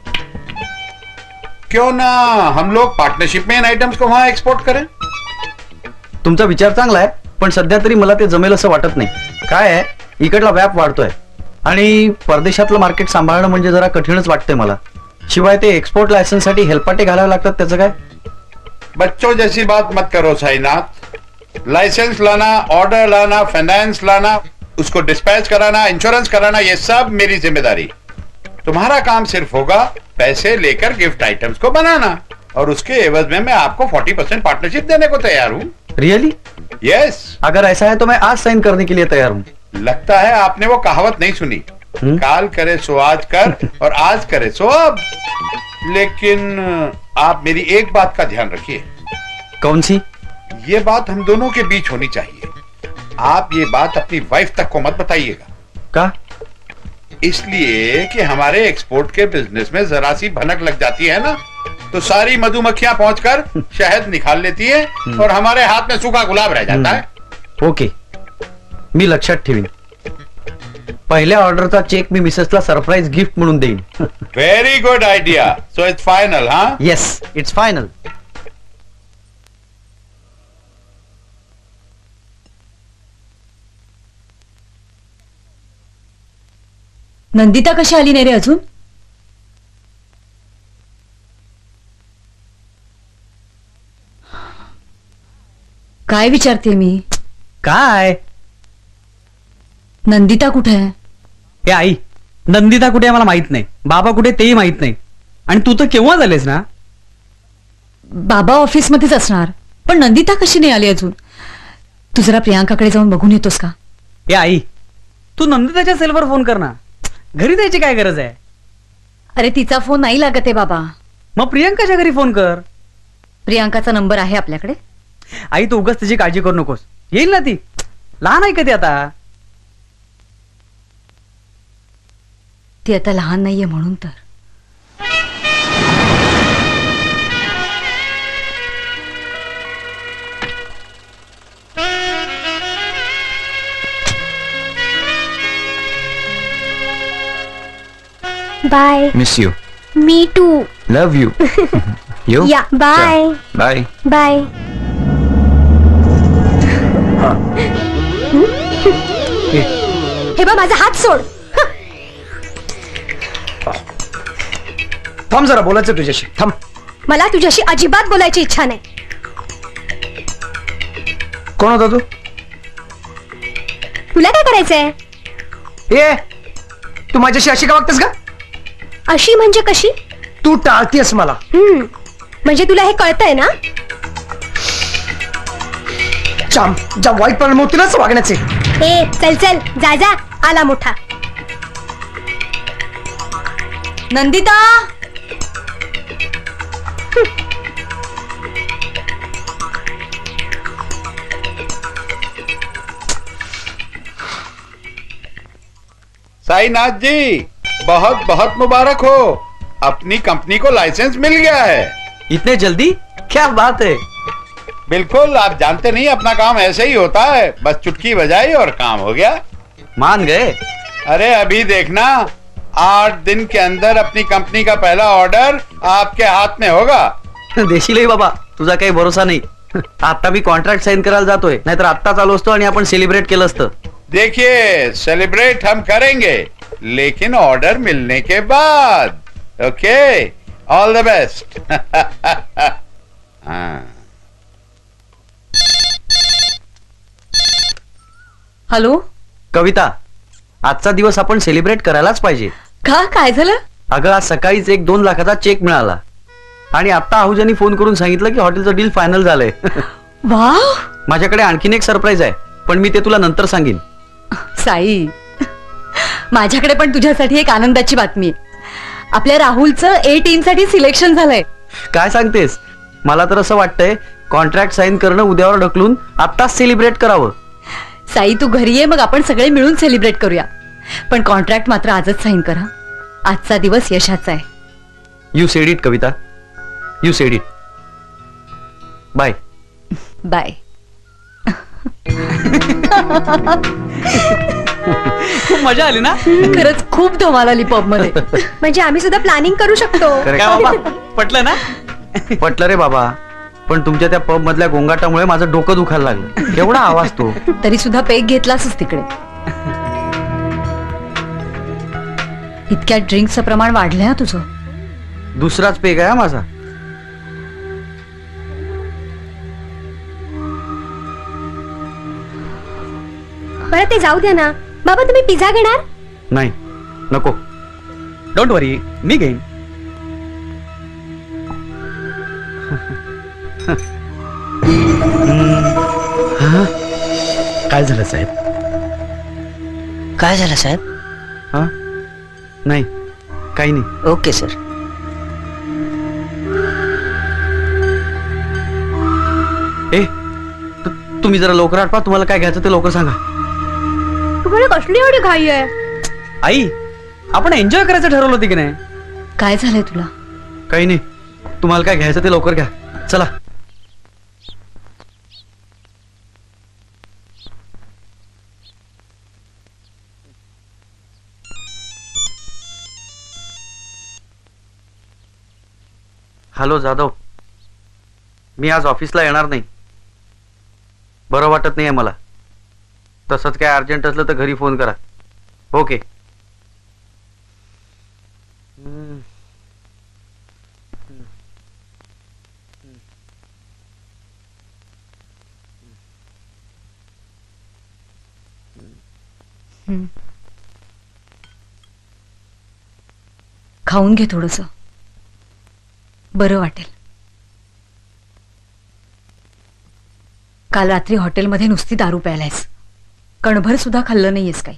क्यों ना हम लोग पार्टनरशिप में इन आइटम्स को वहां एक्सपोर्ट करें? तुमचा विचार चांगला आहे, पण सध्या तरी मला ते जमेल असं वाटत नाही. काय आहे, इकडला व्याप वाढतोय आणि परदेशातलं मार्केट सांभाळणं म्हणजे जरा कठीणच वाटतंय मला. शिवाय ते एक्सपोर्ट लायसन्स साठी हेलपाटे घालावे लागतात. त्याचं काय? बच्चों जैसी बात मत करो साईनाथ. लाइसेंस लाना, ऑर्डर लाना, फाइनेंस लाना, उसको डिस्पैच कराना, इंश्योरेंस कराना, ये सब मेरी जिम्मेदारी. तुम्हारा काम सिर्फ होगा पैसे लेकर गिफ्ट आइटम्स को बनाना, और उसके एवज में मैं आपको 40% पार्टनरशिप देने को तैयार हूँ. रियली? यस. अगर ऐसा है तो मैं आज साइन करने के लिए तैयार हूँ. लगता है आपने वो कहावत नहीं सुनी, काल करे सो आज कर और आज करे सो अब. लेकिन आप मेरी एक बात का ध्यान रखिए. कौन सी? ये बात हम दोनों के बीच होनी चाहिए. आप ये बात अपनी वाइफ तक को मत बताइएगा. का? इसलिए कि हमारे एक्सपोर्ट के बिजनेस में जरा सी भनक लग जाती है ना, तो सारी मधुमक्खियां पहुंचकर शहद निकाल लेती है और हमारे हाथ में सूखा गुलाब रह जाता है. ओके, मी लक्षात ठेवीन. पहिल्या ऑर्डरचा चेक मी मिसेसला सरप्राईज गिफ्ट म्हणून देईन. Very good idea. So it's final? हाँ, येस, इट्स फायनल. नंदिता कशी आली नाही रे अजून? काय विचारते मी? काय? नंदिता कुठे आहे? हे आई, नंदिता कुठे मला माहित नाही, बाबा कुठे तेही माहित नाही. आणि तू तर केव्हा झालेस ना? बाबा ऑफिस मध्येच असणार, पण नंदिता कशी नाही आली अजून? तू जरा प्रियांकाकडे जाऊन बघून येतोस का? हे आई, तू नंदिताच्या सेलवर फोन कर ना. घरी द्यायची काय गरज आहे? अरे तिचा फोन नाही लागत आहे बाबा. मग प्रियांकाच्या घरी फोन कर. प्रियांकाचा नंबर आहे आपल्याकडे. आई, तू उगाच तिची काळजी करू नकोस. येईल ना ती. लहान आहे कधी आता. ती आता लहान नाहीये म्हणून तर. बाय. Miss you. मी too. Love you. You? Yeah, bye. Bye. Bye. हे बघ, माझा हात सोड. थांब जरा, बोलायचं तुझ्याशी. थांब. मला तुझ्याशी अजिबात बोलायची इच्छा नाही. कोण होता तू? तुला काय करायचंय? ए, तू माझ्याशी अशी का वागतेस का? अशी म्हणजे कशी? तू टाळतेस मला. म्हणजे तुला हे कळतंय ना? ज्या वाईट परिणाम होतीलच वागण्याचे. ए, चल चल, जा जा. आला मोठा. नंदिता, साईनाथ जी, बहुत बहुत मुबारक हो, अपनी कंपनी को लाइसेंस मिल गया है. इतने जल्दी? क्या बात है. बिल्कुल, आप जानते नहीं अपना काम ऐसे ही होता है, बस चुटकी बजाई और काम हो गया. मान गए? अरे अभी देखना, 8 दिन के अंदर अपनी कंपनी का पहला ऑर्डर आपके हाथ में होगा. देशील आहे बाबा, तुझा काही भरोसा नाही. आता मी कॉन्ट्रॅक्ट साइन करायला जातोय, नाहीतर आत्ताच आलो असतो आणि आपण सेलिब्रेट केलं असतं. देखिए, सेलिब्रेट हम करेंगे, लेकिन ऑर्डर मिलने के बाद. Okay, all the best. Hello Kavita, आजचा दिवस आपण सेलिब्रेट करायलाच पाहिजे. का, काय झालं? अगं, आज सकाळीच 1-2 लाखाचा चेक मिळाला आणि आता आहुजानी फोन करून सांगितलं की हॉटेलचं डील फायनल झालंय. वाव. माझ्याकडे आणखीन एक सरप्राईज आहे, पण मी ते तुला नंतर सांगेन. साई, माझ्याकडे पण तुझ्यासाठी एक आनंदाची बातमी आहे. आपल्या राहुलचं A टीम साठी सिलेक्शन झालंय. काय सांगतेस? मला तर असं वाटतंय कॉन्ट्रॅक्ट साइन करणं उद्यावर ढकलून आत्ताच सेलिब्रेट करावं. साई, तू घरी ये, मग आपण सगळे मिळून सेलिब्रेट करूया. पण कॉन्ट्रॅक्ट मात्र आजच साइन करा. आजचा दिवस यशाचा आहे. You said it Kavita, you said it. Bye bye. खूप मजा आली ना. खरंच खूप धमाल आली पब मध्ये. म्हणजे आम्ही सुद्धा प्लॅनिंग करू शकतो. पटलं ना? पटलं रे बाबा, पण तुमच्या त्या पब मधल्या गोंगाटामुळे माझं डोकं दुखायला लागलं. एवढा आवाज तो. तरी सुद्धा पेग घेतलासच तिकडे. इतक्या ड्रिंक्सचं प्रमाण वाढलंय तुझं. दुसराच पेग आहे माझा. बरं ते जाऊ द्या ना. बाबा, तुम्ही पिझ्झा घेणार? नाही, नको. डोंट वरी, मी घेईन. काय झालं साहेब? काय झालं साहेब? हा, नाही काही नाही. Okay sir. तुम्ही जरा लवकर आठवा, तुम्हाला काय घ्यायचं ते लवकर सांगा. तुम्हाला कसली एवढी घाई आहे? आई, आपण एन्जॉय करायचं ठरवलं होतं की नाही? काय झालंय तुला? काही नाही, तुम्हाला काय घ्यायचं ते लवकर घ्या. चला. हॅलो जाधव, मी आज ऑफिसला येणार नाही. बरं वाटत नाहीये मला. तसंच काय अर्जंट असलं तर घरी फोन करा. ओके. खाऊन घे थोडंसं, बरं वाटेल. काल रात्री हॉटेलमध्ये नुसती दारू प्यायलायस, कणभर सुद्धा खाल्लं नाहीयेस काही.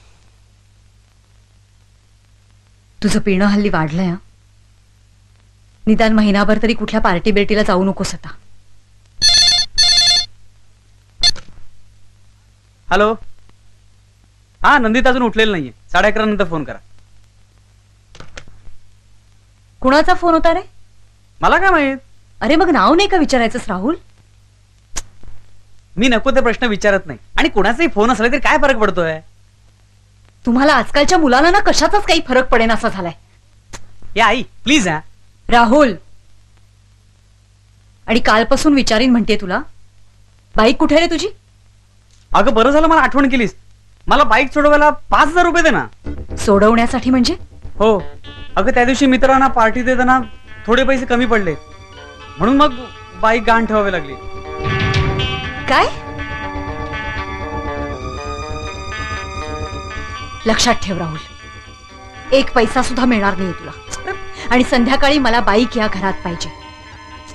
तुझं पिणं हल्ली वाढलंय. हा, निदान महिनाभर तरी कुठल्या पार्टी बेटीला जाऊ नकोस आता. हॅलो. हा, नंदिता अजून उठलेलं नाहीये. 11:30 नंतर फोन करा. कुणाचा फोन होता रे? मला काय माहित. अरे मग नाव नाही का विचारायचंस राहुल? मी नको ते प्रश्न विचारत नाही. आणि कुणाचाही फोन असला तरी काय फरक पडतोय? तुम्हाला आजकालच्या मुलांना ना कशाचाच काही फरक पडेन असा झालाय. या आई प्लीज. हा राहुल, आणि कालपासून विचारीन म्हणते तुला. बाईक कुठे रे तुझी? अगं बरं झालं मला आठवण केलीस. मला बाईक सोडवायला 5,000 रुपये दे ना. सोडवण्यासाठी म्हणजे? हो अगं, त्या दिवशी मित्रांना पार्टी देताना थोडे पैसे कमी पडले, म्हणून मग बाईक गहाण ठेवावी लागली. काय? लक्षात ठेव राहुल, एक पैसा सुद्धा मिळणार नाही तुला. आणि संध्याकाळी मला बाईक या घरात पाहिजे,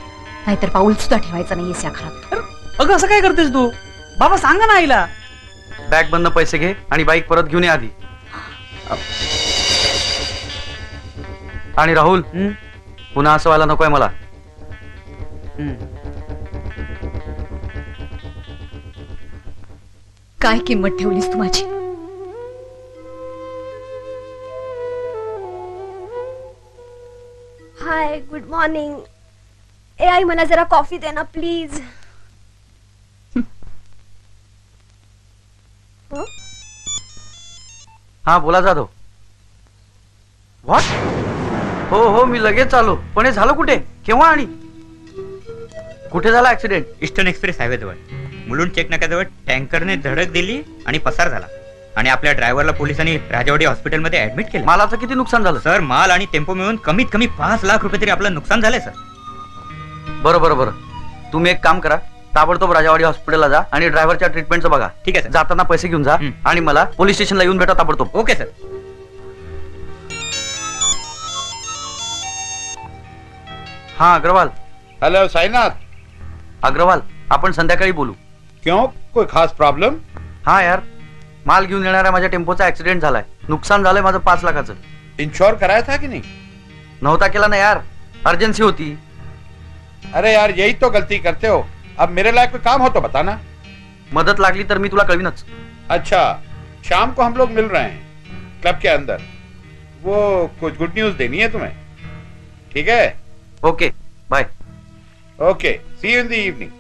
नाहीतर पाऊल सुद्धा ठेवायचं नाहीये या घरात. अगं असं काय करतेस तू? बाबा सांगा ना आईला. बॅग बंद पैसे घे आणि बाईक परत घेऊन ये आधी. आणि राहुल, पुन्हा असं व्हायला नकोय मला. काय किंमत ठेवलीस तू माझी? हाय, गुड मॉर्निंग. ए आई, मला जरा कॉफी दे ना प्लीज. हा बोला जाधव. व्हॉट? हो हो मी लगेच आलो. पण हे झालं कुठे, केव्हा आणि कुठे झाला ऍक्सिडेंट? ईस्टर्न एक्सप्रेस हायवे जवळ मुलुंड चेक नाक्याजवळ टँकरने धडक दिली आणि पसार झाला. आणि आपल्या ड्रायव्हरला पोलिसांनी राजवाडी हॉस्पिटलमध्ये ऍडमिट केलं. मालाचं किती नुकसान झालं सर? माल आणि टेम्पो मिळून कमीत कमी 5 लाख रुपये तरी आपलं नुकसान झालंय सर. बरं बरं बरं, तुम्ही एक काम करा, ताबडतोब राजवाडी हॉस्पिटलला जा आणि ड्रायव्हरच्या ट्रीटमेंटचं बघा. ठीक आहे सर. जाताना पैसे घेऊन जा आणि मला पोलीस स्टेशनला येऊन भेटा ताबडतोब. Okay sir. हाँ अग्रवाल. हेलो साईनाथ. अग्रवाल, आपण संध्याकाळी बोलू. क्यों, कोई खास प्रॉब्लम? हाँ यार, माल घेऊन येणाऱ्या माझ्या टेम्पोचा ऍक्सिडेंट झालाय. नुकसान झालंय माझं 5 लाखाचं. इंश्योर कराया था कि नहीं? नव्हता केला ना यार, अर्जन्सी होती. अरे यार, यही तो गलती करते हो. अब मेरे लायक कोई काम हो तो बताना. मदद लागली तर मी तुला कळवीनच. अच्छा, शाम को हम लोग मिल रहे हैं क्लब के अंदर. वो कुछ गुड न्यूज देनी है तुम्हें. ठीक है? Okay bye. Okay, see you in the evening.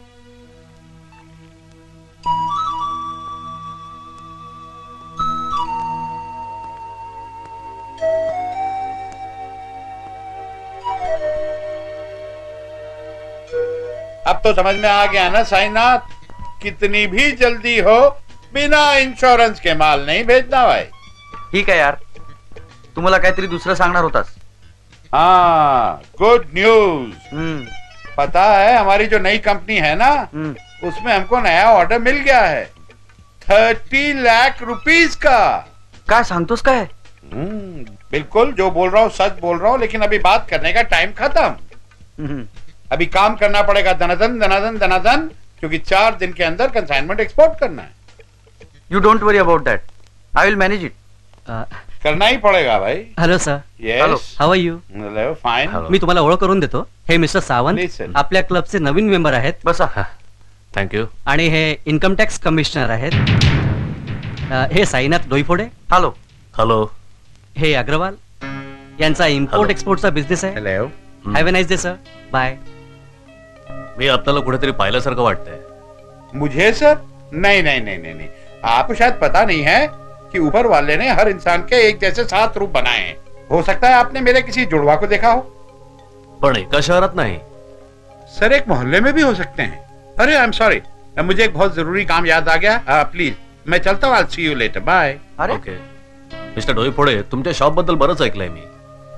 अब तो समझ में आ गया ना साईनाथ, कितनी भी जल्दी हो बिना इंश्योरेंस के माल नहीं भेजना भाई. ठीक है यार, तुम्हाला काहीतरी दुसरं सांगणार होतास. हाँ, गुड न्यूज. पता है हमारी जो नई कंपनी है ना, उसमें हमको नया ऑर्डर मिल गया है 30 लाख रुपीस का. क्या सांगतोस काय? बिल्कुल, जो बोल रहा हूँ सच बोल रहा हूँ. लेकिन अभी बात करने का टाइम खत्म. अभी काम करना पड़ेगा दनादन दनादन दनादन, क्योंकि 4 दिन के अंदर कंसाइनमेंट एक्सपोर्ट करना है. You don't worry about that, I will manage it. करना ही पड़ेगा भाई. Hello sir. Yes, how are you? Hello, fine. मी तुम्हाला ओळख करून देतो. हे मिस्टर सावंत, आपल्या क्लबचे नवीन मेंबर आहेत. बसा. थँक्यू. आणि हे इन्कम टॅक्स कमिशनर आहेत. हे साईनाथ डोईफोडे. हॅलो. हॅलो. हे अग्रवाल, यांचा इम्पोर्ट एक्सपोर्टचा बिझनेस आहे. Hello. Have a nice day sir. Bye. मी आपल्याला कुठेतरी पाहिल्यासारखं वाटतंय. मुझे सर? नहीं नहीं नहीं नहीं नहीं, आपको शायद पता नहीं है कि ऊपर वाले ने हर इंसान के एक जैसे 7 रूप बनाए हैं. हो सकता है आपने मेरे किसी जुड़वा को देखा हो. पण एका शहरात नाही सर, एक मोहल्ले में भी हो सकते हैं. अरे आई एम सॉरी, मुझे एक बहुत जरूरी काम याद आ गया. प्लीज मैं चलता हूँ. I will see you later. Bye. Okay. Mister Doiphode, तुमच्या शॉप बद्दल बरंच ऐकलंय मी.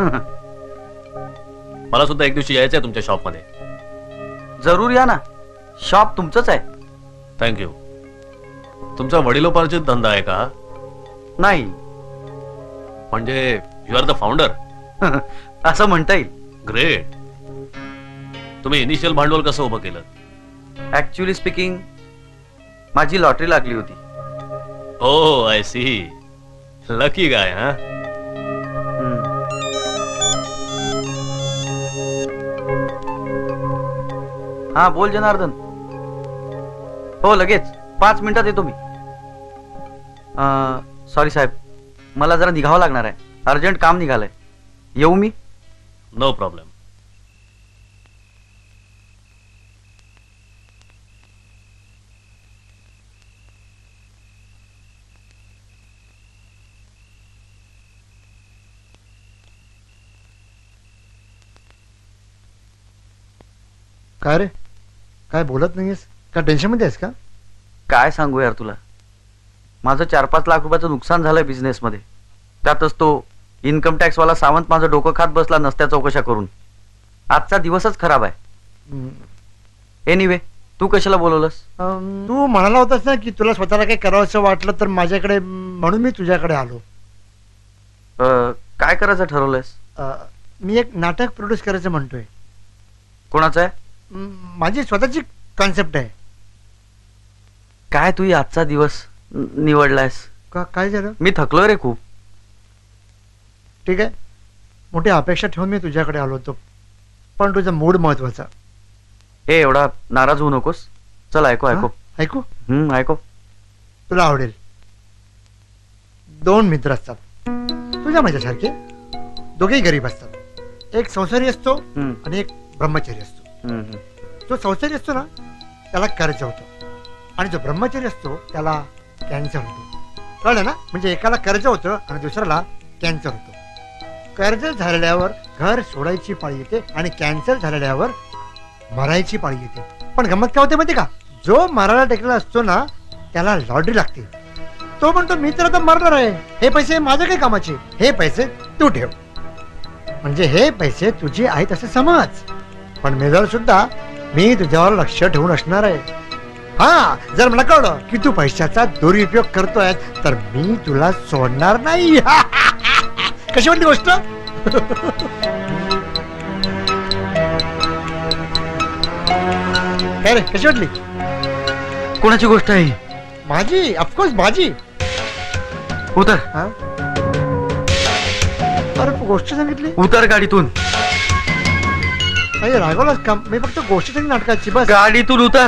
मला सुद्धा एक दिवशी यायचंय तुमच्या शॉप मध्ये. जरूर या ना, शॉप तुमचंच आहे. थँक्यू. तुमचा वडिलोपार्जित धंदा आहे का? नाही. म्हणजे यू आर द फाउंडर? असं म्हणता येईल. ग्रेट. तुम्ही इनिशियल भांडवल कसं उभं केलं? ऍक्च्युअली स्पीकिंग, माझी लॉटरी लागली होती. Oh I see. Lucky guy. हा, हा बोल जनार्दन. हो लगेच 5 मिनिटात येतो मी. सॉरी साहेब, मला जरा निघावं लागणार आहे. अर्जंट काम निघालंय. येऊ मी? No problem. काय रे, काय बोलत नाहीयेस का? टेन्शन मध्ये आहेस का? काय सांगू यार तुला, माझं 4-5 लाख रुपयाचं नुकसान झालंय बिझनेस मध्ये. त्यातच तो इन्कम टॅक्स वाला सावंत माझं डोकं खात बसला नसत्या चौकशा करून. आजचा दिवसच खराब आहे. एनिवे, तू कशाला बोलवलंस? तू म्हणाला होतास ना की तुला स्वतःला काही करावंसं वाटलं तर माझ्याकडे, म्हणून मी तुझ्याकडे आलो. काय करायचं ठरवलंयस? मी एक नाटक प्रोड्यूस करायचं म्हणतोय. कोणाचं आहे? माझी स्वतःची कॉन्सेप्ट आहे. काय तू आजचा दिवस निवडलायस. काय झालं? मी थकलो रे खूप. ठीक आहे, मोठी अपेक्षा ठेवून मी तुझ्याकडे आलो होतो, पण तुझा मूड महत्वाचा. ए एवढा नाराज होऊ नकोस. चल ऐकू ऐकू ऐकू. ऐकू. तुला आवडेल. 2 मित्र असतात तुझ्या माझ्यासारखे, दोघेही गरीब असतात. एक संसारी असतो आणि एक ब्रह्मचारी असतो. जो संसारी असतो ना त्याला कर्ज होतं, आणि जो ब्रह्मचारी असतो त्याला कॅन्सर होतो. कळलं ना? म्हणजे एकाला कर्ज होतं आणि दुसऱ्याला कॅन्सर होतो. कर्ज झालेल्यावर घर सोडायची पाळी येते आणि कॅन्सर झालेल्यावर मरायची पाळी येते. पण गंमत काय होते माहिती का? जो मरायला टेकलेला असतो ना त्याला लॉटरी लागते. तो म्हणतो मी तर आता मरणार आहे, हे पैसे माझ्या काही कामाचे, हे पैसे तू ठेव. म्हणजे हे पैसे तुझे आहेत असे समज. पण मेजर सुद्धा मी तुझ्यावर लक्ष ठेवून असणार आहे. हा, जर मला कळलं की तू पैशाचा दुरुपयोग करतोय तर मी तुला सोडणार नाही. कशी वाटली गोष्ट? काय रे, कशी वाटली? कोणाची गोष्ट आहे? माझी. ऑफकोर्स माझी. उतर. अरे गोष्ट सांगितली. उतर गाडीतून. काही रागवलास का? मी फक्त गोष्ट सांगितली नाटकाची, बस. गाडीतून उतर.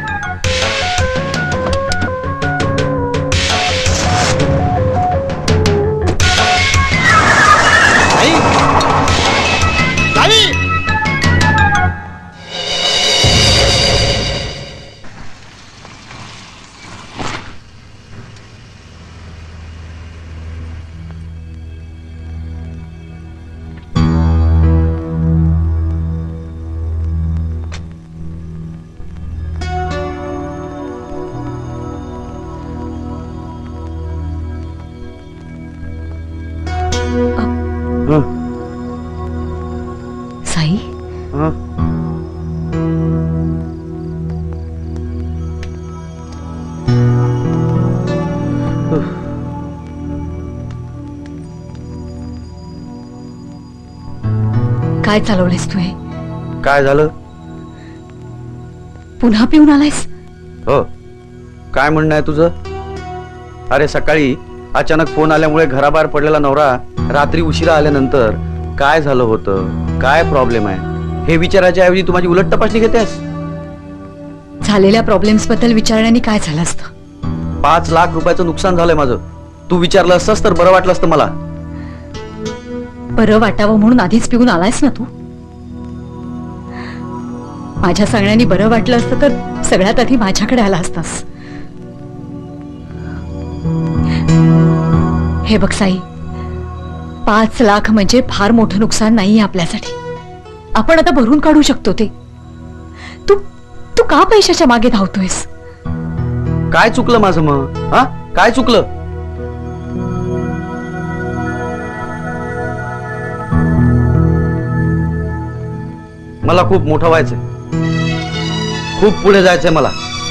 साई, काय चालवलेस तू? हे काय झालं? पुन्हा पिऊन आलायस? हो. काय म्हणणं आहे तुझं? अरे सकाळी अचानक फोन आल्यामुळे घराबाहेर पडलेला नवरा रात्री उशिरा आल्यानंतर काय झालं होतं, काय प्रॉब्लेम आहे हे विचारायच्या ऐवजी तू माझी उलट तपासणी घेतेस. झालेल्या प्रॉब्लेम्स बद्दल विचारण्याने काय झालं असतं? 5 लाख रुपयाचं नुकसान झालंय माझं. तू विचारलं असतंस तर बरं वाटलं असतं मला. बरं वाटावं म्हणून आधीच पिऊन आलायस ना तू? माझ्या सांगण्याने बरं वाटलं असतं तर सगळ्यात आधी माझ्याकडे आला असतास. हे बघ साई, 5 लाख म्हणजे फार मोठं नुकसान नाहीये आपल्यासाठी. आपण आता भरून काढू शकतो ते. तू तू का पैशाच्या मागे धावतोयस? काय चुकलं माझं मग? हा, काय चुकलं? मला खूप मोठं व्हायचंय, खूप पुढे जायचंय मला.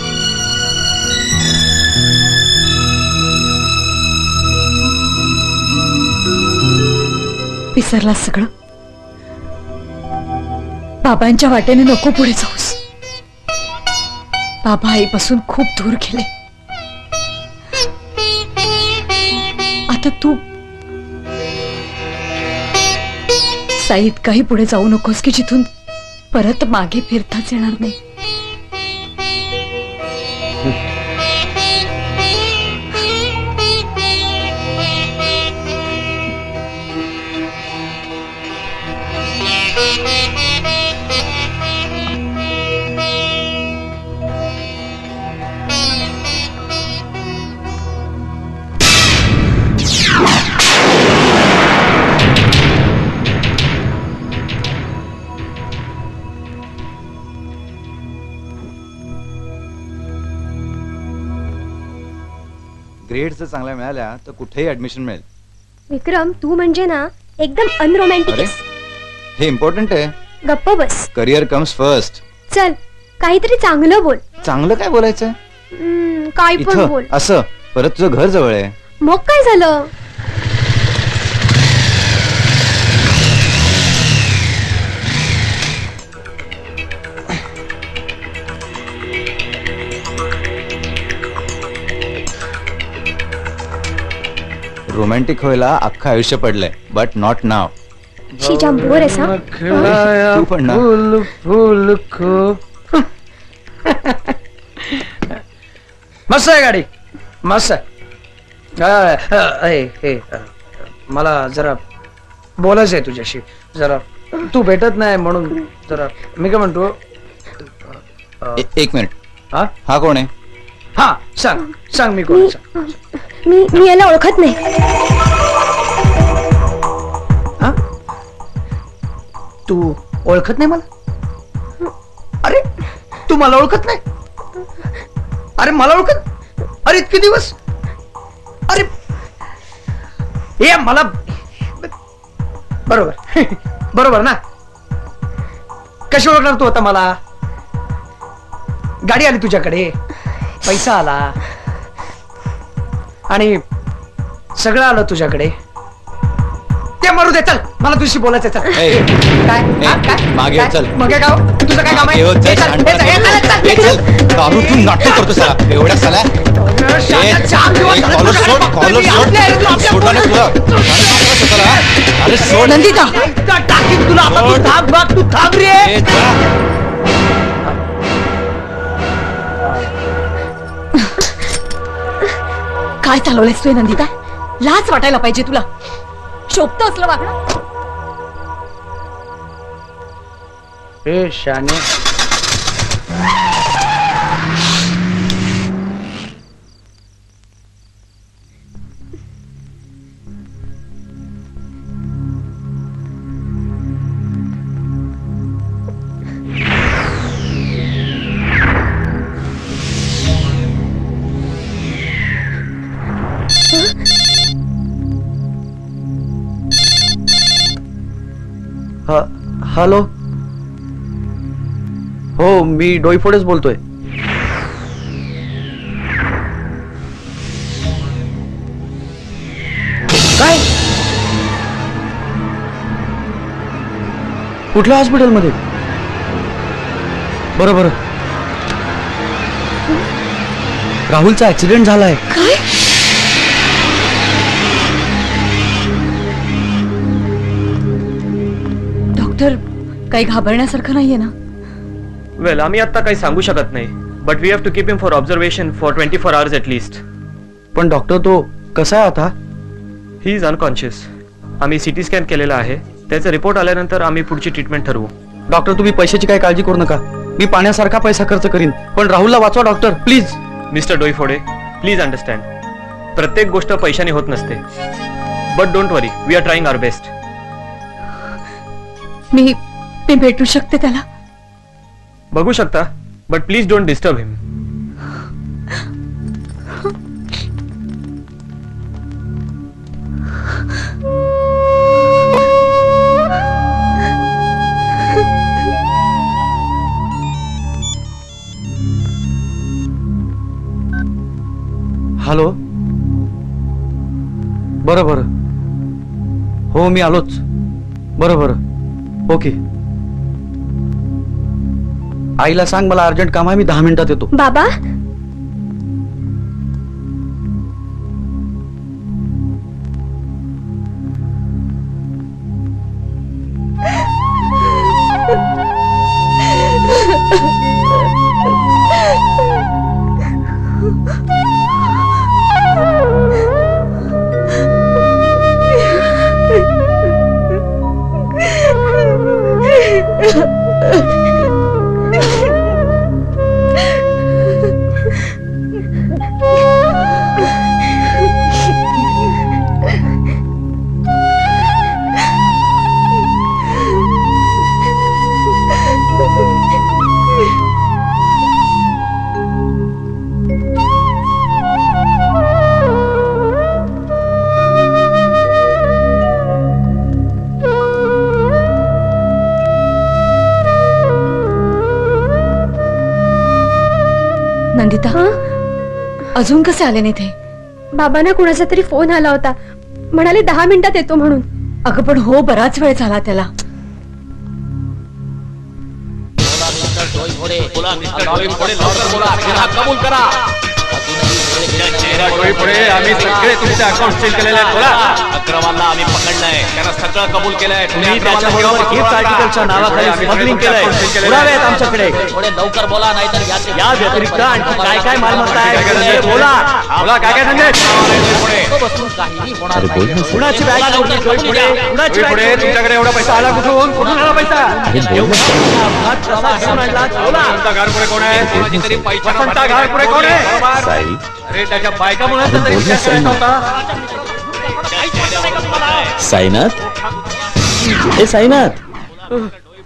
विसरलास सगळं? बाबांच्या वाटेने नको पुढे जाऊस. बाबा आईपासून खूप दूर गेले. आता तू साईत काही पुढे जाऊ नकोस की जिथून परत मागे फिरताच येणार नाही. ग्रेड्स जर चांगल्या मिळाल्या तर कुठेही ऍडमिशन मिळेल. विक्रम, तू म्हणजे ना एकदम अनरोमॅन्टिक अरे, आहेस. हे इम्पॉर्टंट आहे. गप्प बस. Career comes first. चल, काहीतरी चांगलं बोल. चांगलं काय बोलायचं? काय पण बोल. इथं असं परत तुझं घर जवळ आहे. मग काय झालं? रोमॅन्टिक व्हायला अख्खं आयुष्य पडलंय बट नॉट नाव. शी जाम बोर आहे सा. तू पण ना. फूल फूल खूप मस्त आहे गाडी, मस्त आहे. मला जरा बोलायचं आहे तुझ्याशी. जरा तू भेटत नाही म्हणून जरा मी काय म्हणतो. एक मिनिट. हा कोण आहे? हा सांग सांग मी कोण. मी याला ओळखत नाही. तू ओळखत नाही मला? अरे तू मला ओळखत नाही? अरे मला ओळखत? अरे इतके दिवस? अरे हे मला बरोबर बरोबर ना. कशी ओळखणार तू आता मला? गाडी आली तुझ्याकडे, पैसा आला आणि सगळं आलं तुझ्याकडे. ते मरू दे, चल मला तुझशी बोलायचं. चल काय मागे चल. मग काय तुझं काय काम आहे? दारू तू नाटक करतो साला एवढ्या साला. अरे सोड नंदिता टाकीन तुला आता. तू थांब बघ, तू थांब रे. काय चालवलंयस तू नंदिता? लाज वाटायला पाहिजे तुला. शोभत असलं वागणं. ए शाने. हॅलो. हो मी डोईफोडेच बोलतोय. काय? कुठल्या हॉस्पिटलमध्ये? बरं बरं. राहुलचा ऍक्सिडेंट झालाय. काय? डॉक्टर काही घाबरण्यासारखं नाहीये ना? वेल आम्ही आता काही सांगू शकत नाही. But we have to keep him for observation for 24 hours at least. पण डॉक्टर तो कसा आहे आता? He is unconscious. आम्ही सिटी स्कॅन केलेला आहे. त्याचा रिपोर्ट आल्यानंतर आम्ही पुढची ट्रीटमेंट ठरवू. डॉक्टर तुम्ही पैशाची काही काळजी करू नका. मी पाण्यासारखा पैसा खर्च करीन पण राहुलला वाचवा doctor please. Mister Doiphode please understand. प्रत्येक गोष्ट पैशाने होत नसते. But don't worry, we are trying our best. मी भेटू शकते त्याला? बघू शकता but please don't disturb him. Hello. बरं बरं. हो मी आलोच. बरं बरं. ओके. आईला सांग मला अर्जंट काम आहे. मी 10 मिनिटात येतो. बाबा नंदिता अजून कसे आले नाही ते? बाबांना कुणाचा तरी फोन आला होता. म्हणाले 10 मिनिटात येतो म्हणून. अगं पण हो बराच वेळ झाला त्याला. बोला मिस्टर डोईफोडे लवकर बोला. कबूल करा. पुढे आम्ही सगळे तुमचे अकाउंट सील केलेले आहेत. बोला. अक्रमांना आम्ही पकडलंय, त्यांना सगळं कबूल केलंय. तुम्ही त्याच्याबरोबर गिफ्ट आर्टिकलच्या नावाखाली स्मगलिंग केलंय. पुरावे आहेत आमच्याकडे. थोडे लवकर बोला, नाहीतर या व्यतिरिक्त आणखी काय काय मालमत्ता आहे बोला. बोला काय काय धंदे. काहीही होणार नाही. कुणाची बॅग लावली पुढे? कुणाची बॅग पुढे तुमच्याकडे एवढा पैसा आला कुठून? कुठून आला पैसा? वसंता घारपुरे कोण आहे? वसंता घारपुरे कोण आहे? अरे त्याच्या बायका मुळे विचार करायचा होता. साईनाथ, ए साईनाथ,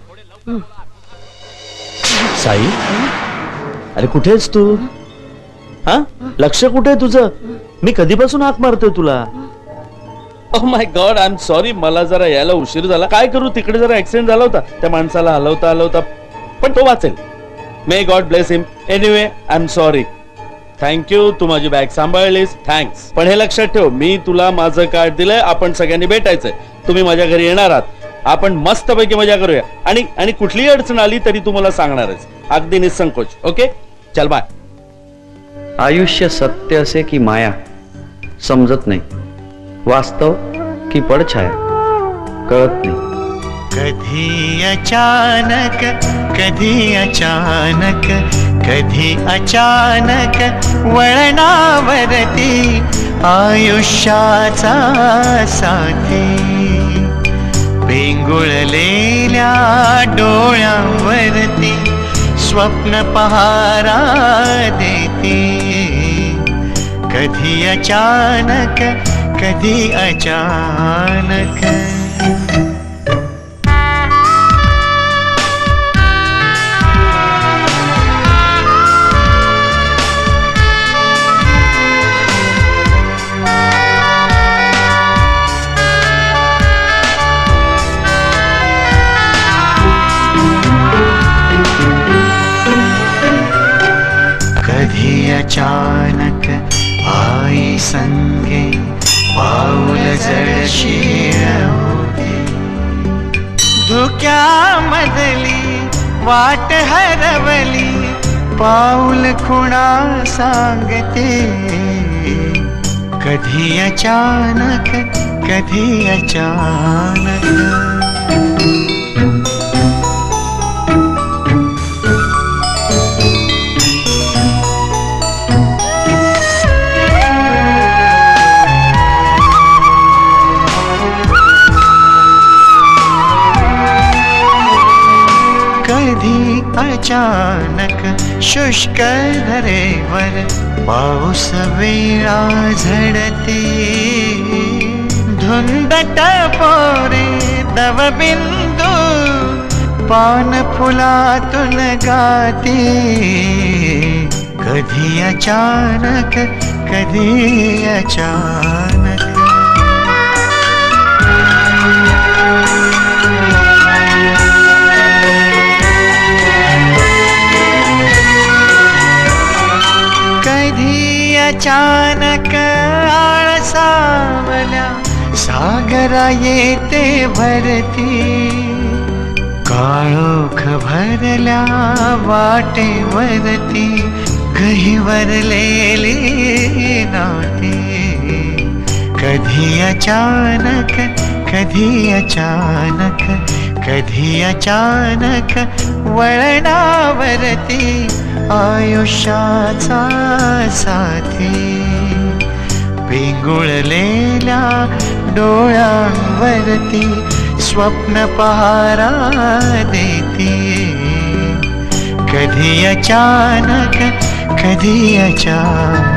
साई, अरे कुठेस तू? हा, लक्ष कुठे तुझं? मी कधीपासून हाक मारतोय तुला. Oh my god, I am sorry, मला जरा यायला उशीर झाला. काय करू, तिकडे जरा ऍक्सिडेंट झाला होता. त्या माणसाला हलवता हलवता, पण तो वाचेल. May god bless him. Anyway I am sorry. Thank you, तू माझी बॅग सांभाळलीस, थँक्स. पण हे लक्षात ठेव, मी तुला माझं कार्ड दिलंय. आपण सगळ्यांनी भेटायचंय. तुम्ही माझ्या घरी येणार आहात. आपण मस्तपैकी मजा करूया. आणि कुठलीही अडचण आली तरी तू मला सांगणारच, अगदी निसंकोच. ओके, चल बाय. आयुष्य सत्य असे की माया समजत नाही, वास्तव की पडछाया कळत नाही. कधी अचानक, कधी अचानक, कधी अचानक वळणावरती आयुष्याचा साथी पेंगुळलेल्या डोळ्यांवरती स्वप्न पहारा देते. कधी अचानक, कधी अचानक. कधी अचानक आई संगे पाऊल जळशीळ होते. धुक्यामधली वाट हरवली पाऊल खुणा सांगते. कधी अचानक, कधी अचानक. अचानक शुष्क धरेवर पाऊस वेळा झडते. धुंद टपोरे दवबिंदू पान फुलातून गाते. कधी अचानक, कधी अचानक. अचानक आळसावल्या सागरा येते भरती. काळोख भरल्या वाटेवरती गहिवरलेली नाती. कधी अचानक, कधी अचानक, कधी अचानक वळणावरती आयुष्याचा साथी पेंगुळलेल्या डोळ्यांवरती स्वप्न पहारा देते. कधी अचानक, कधी अचानक.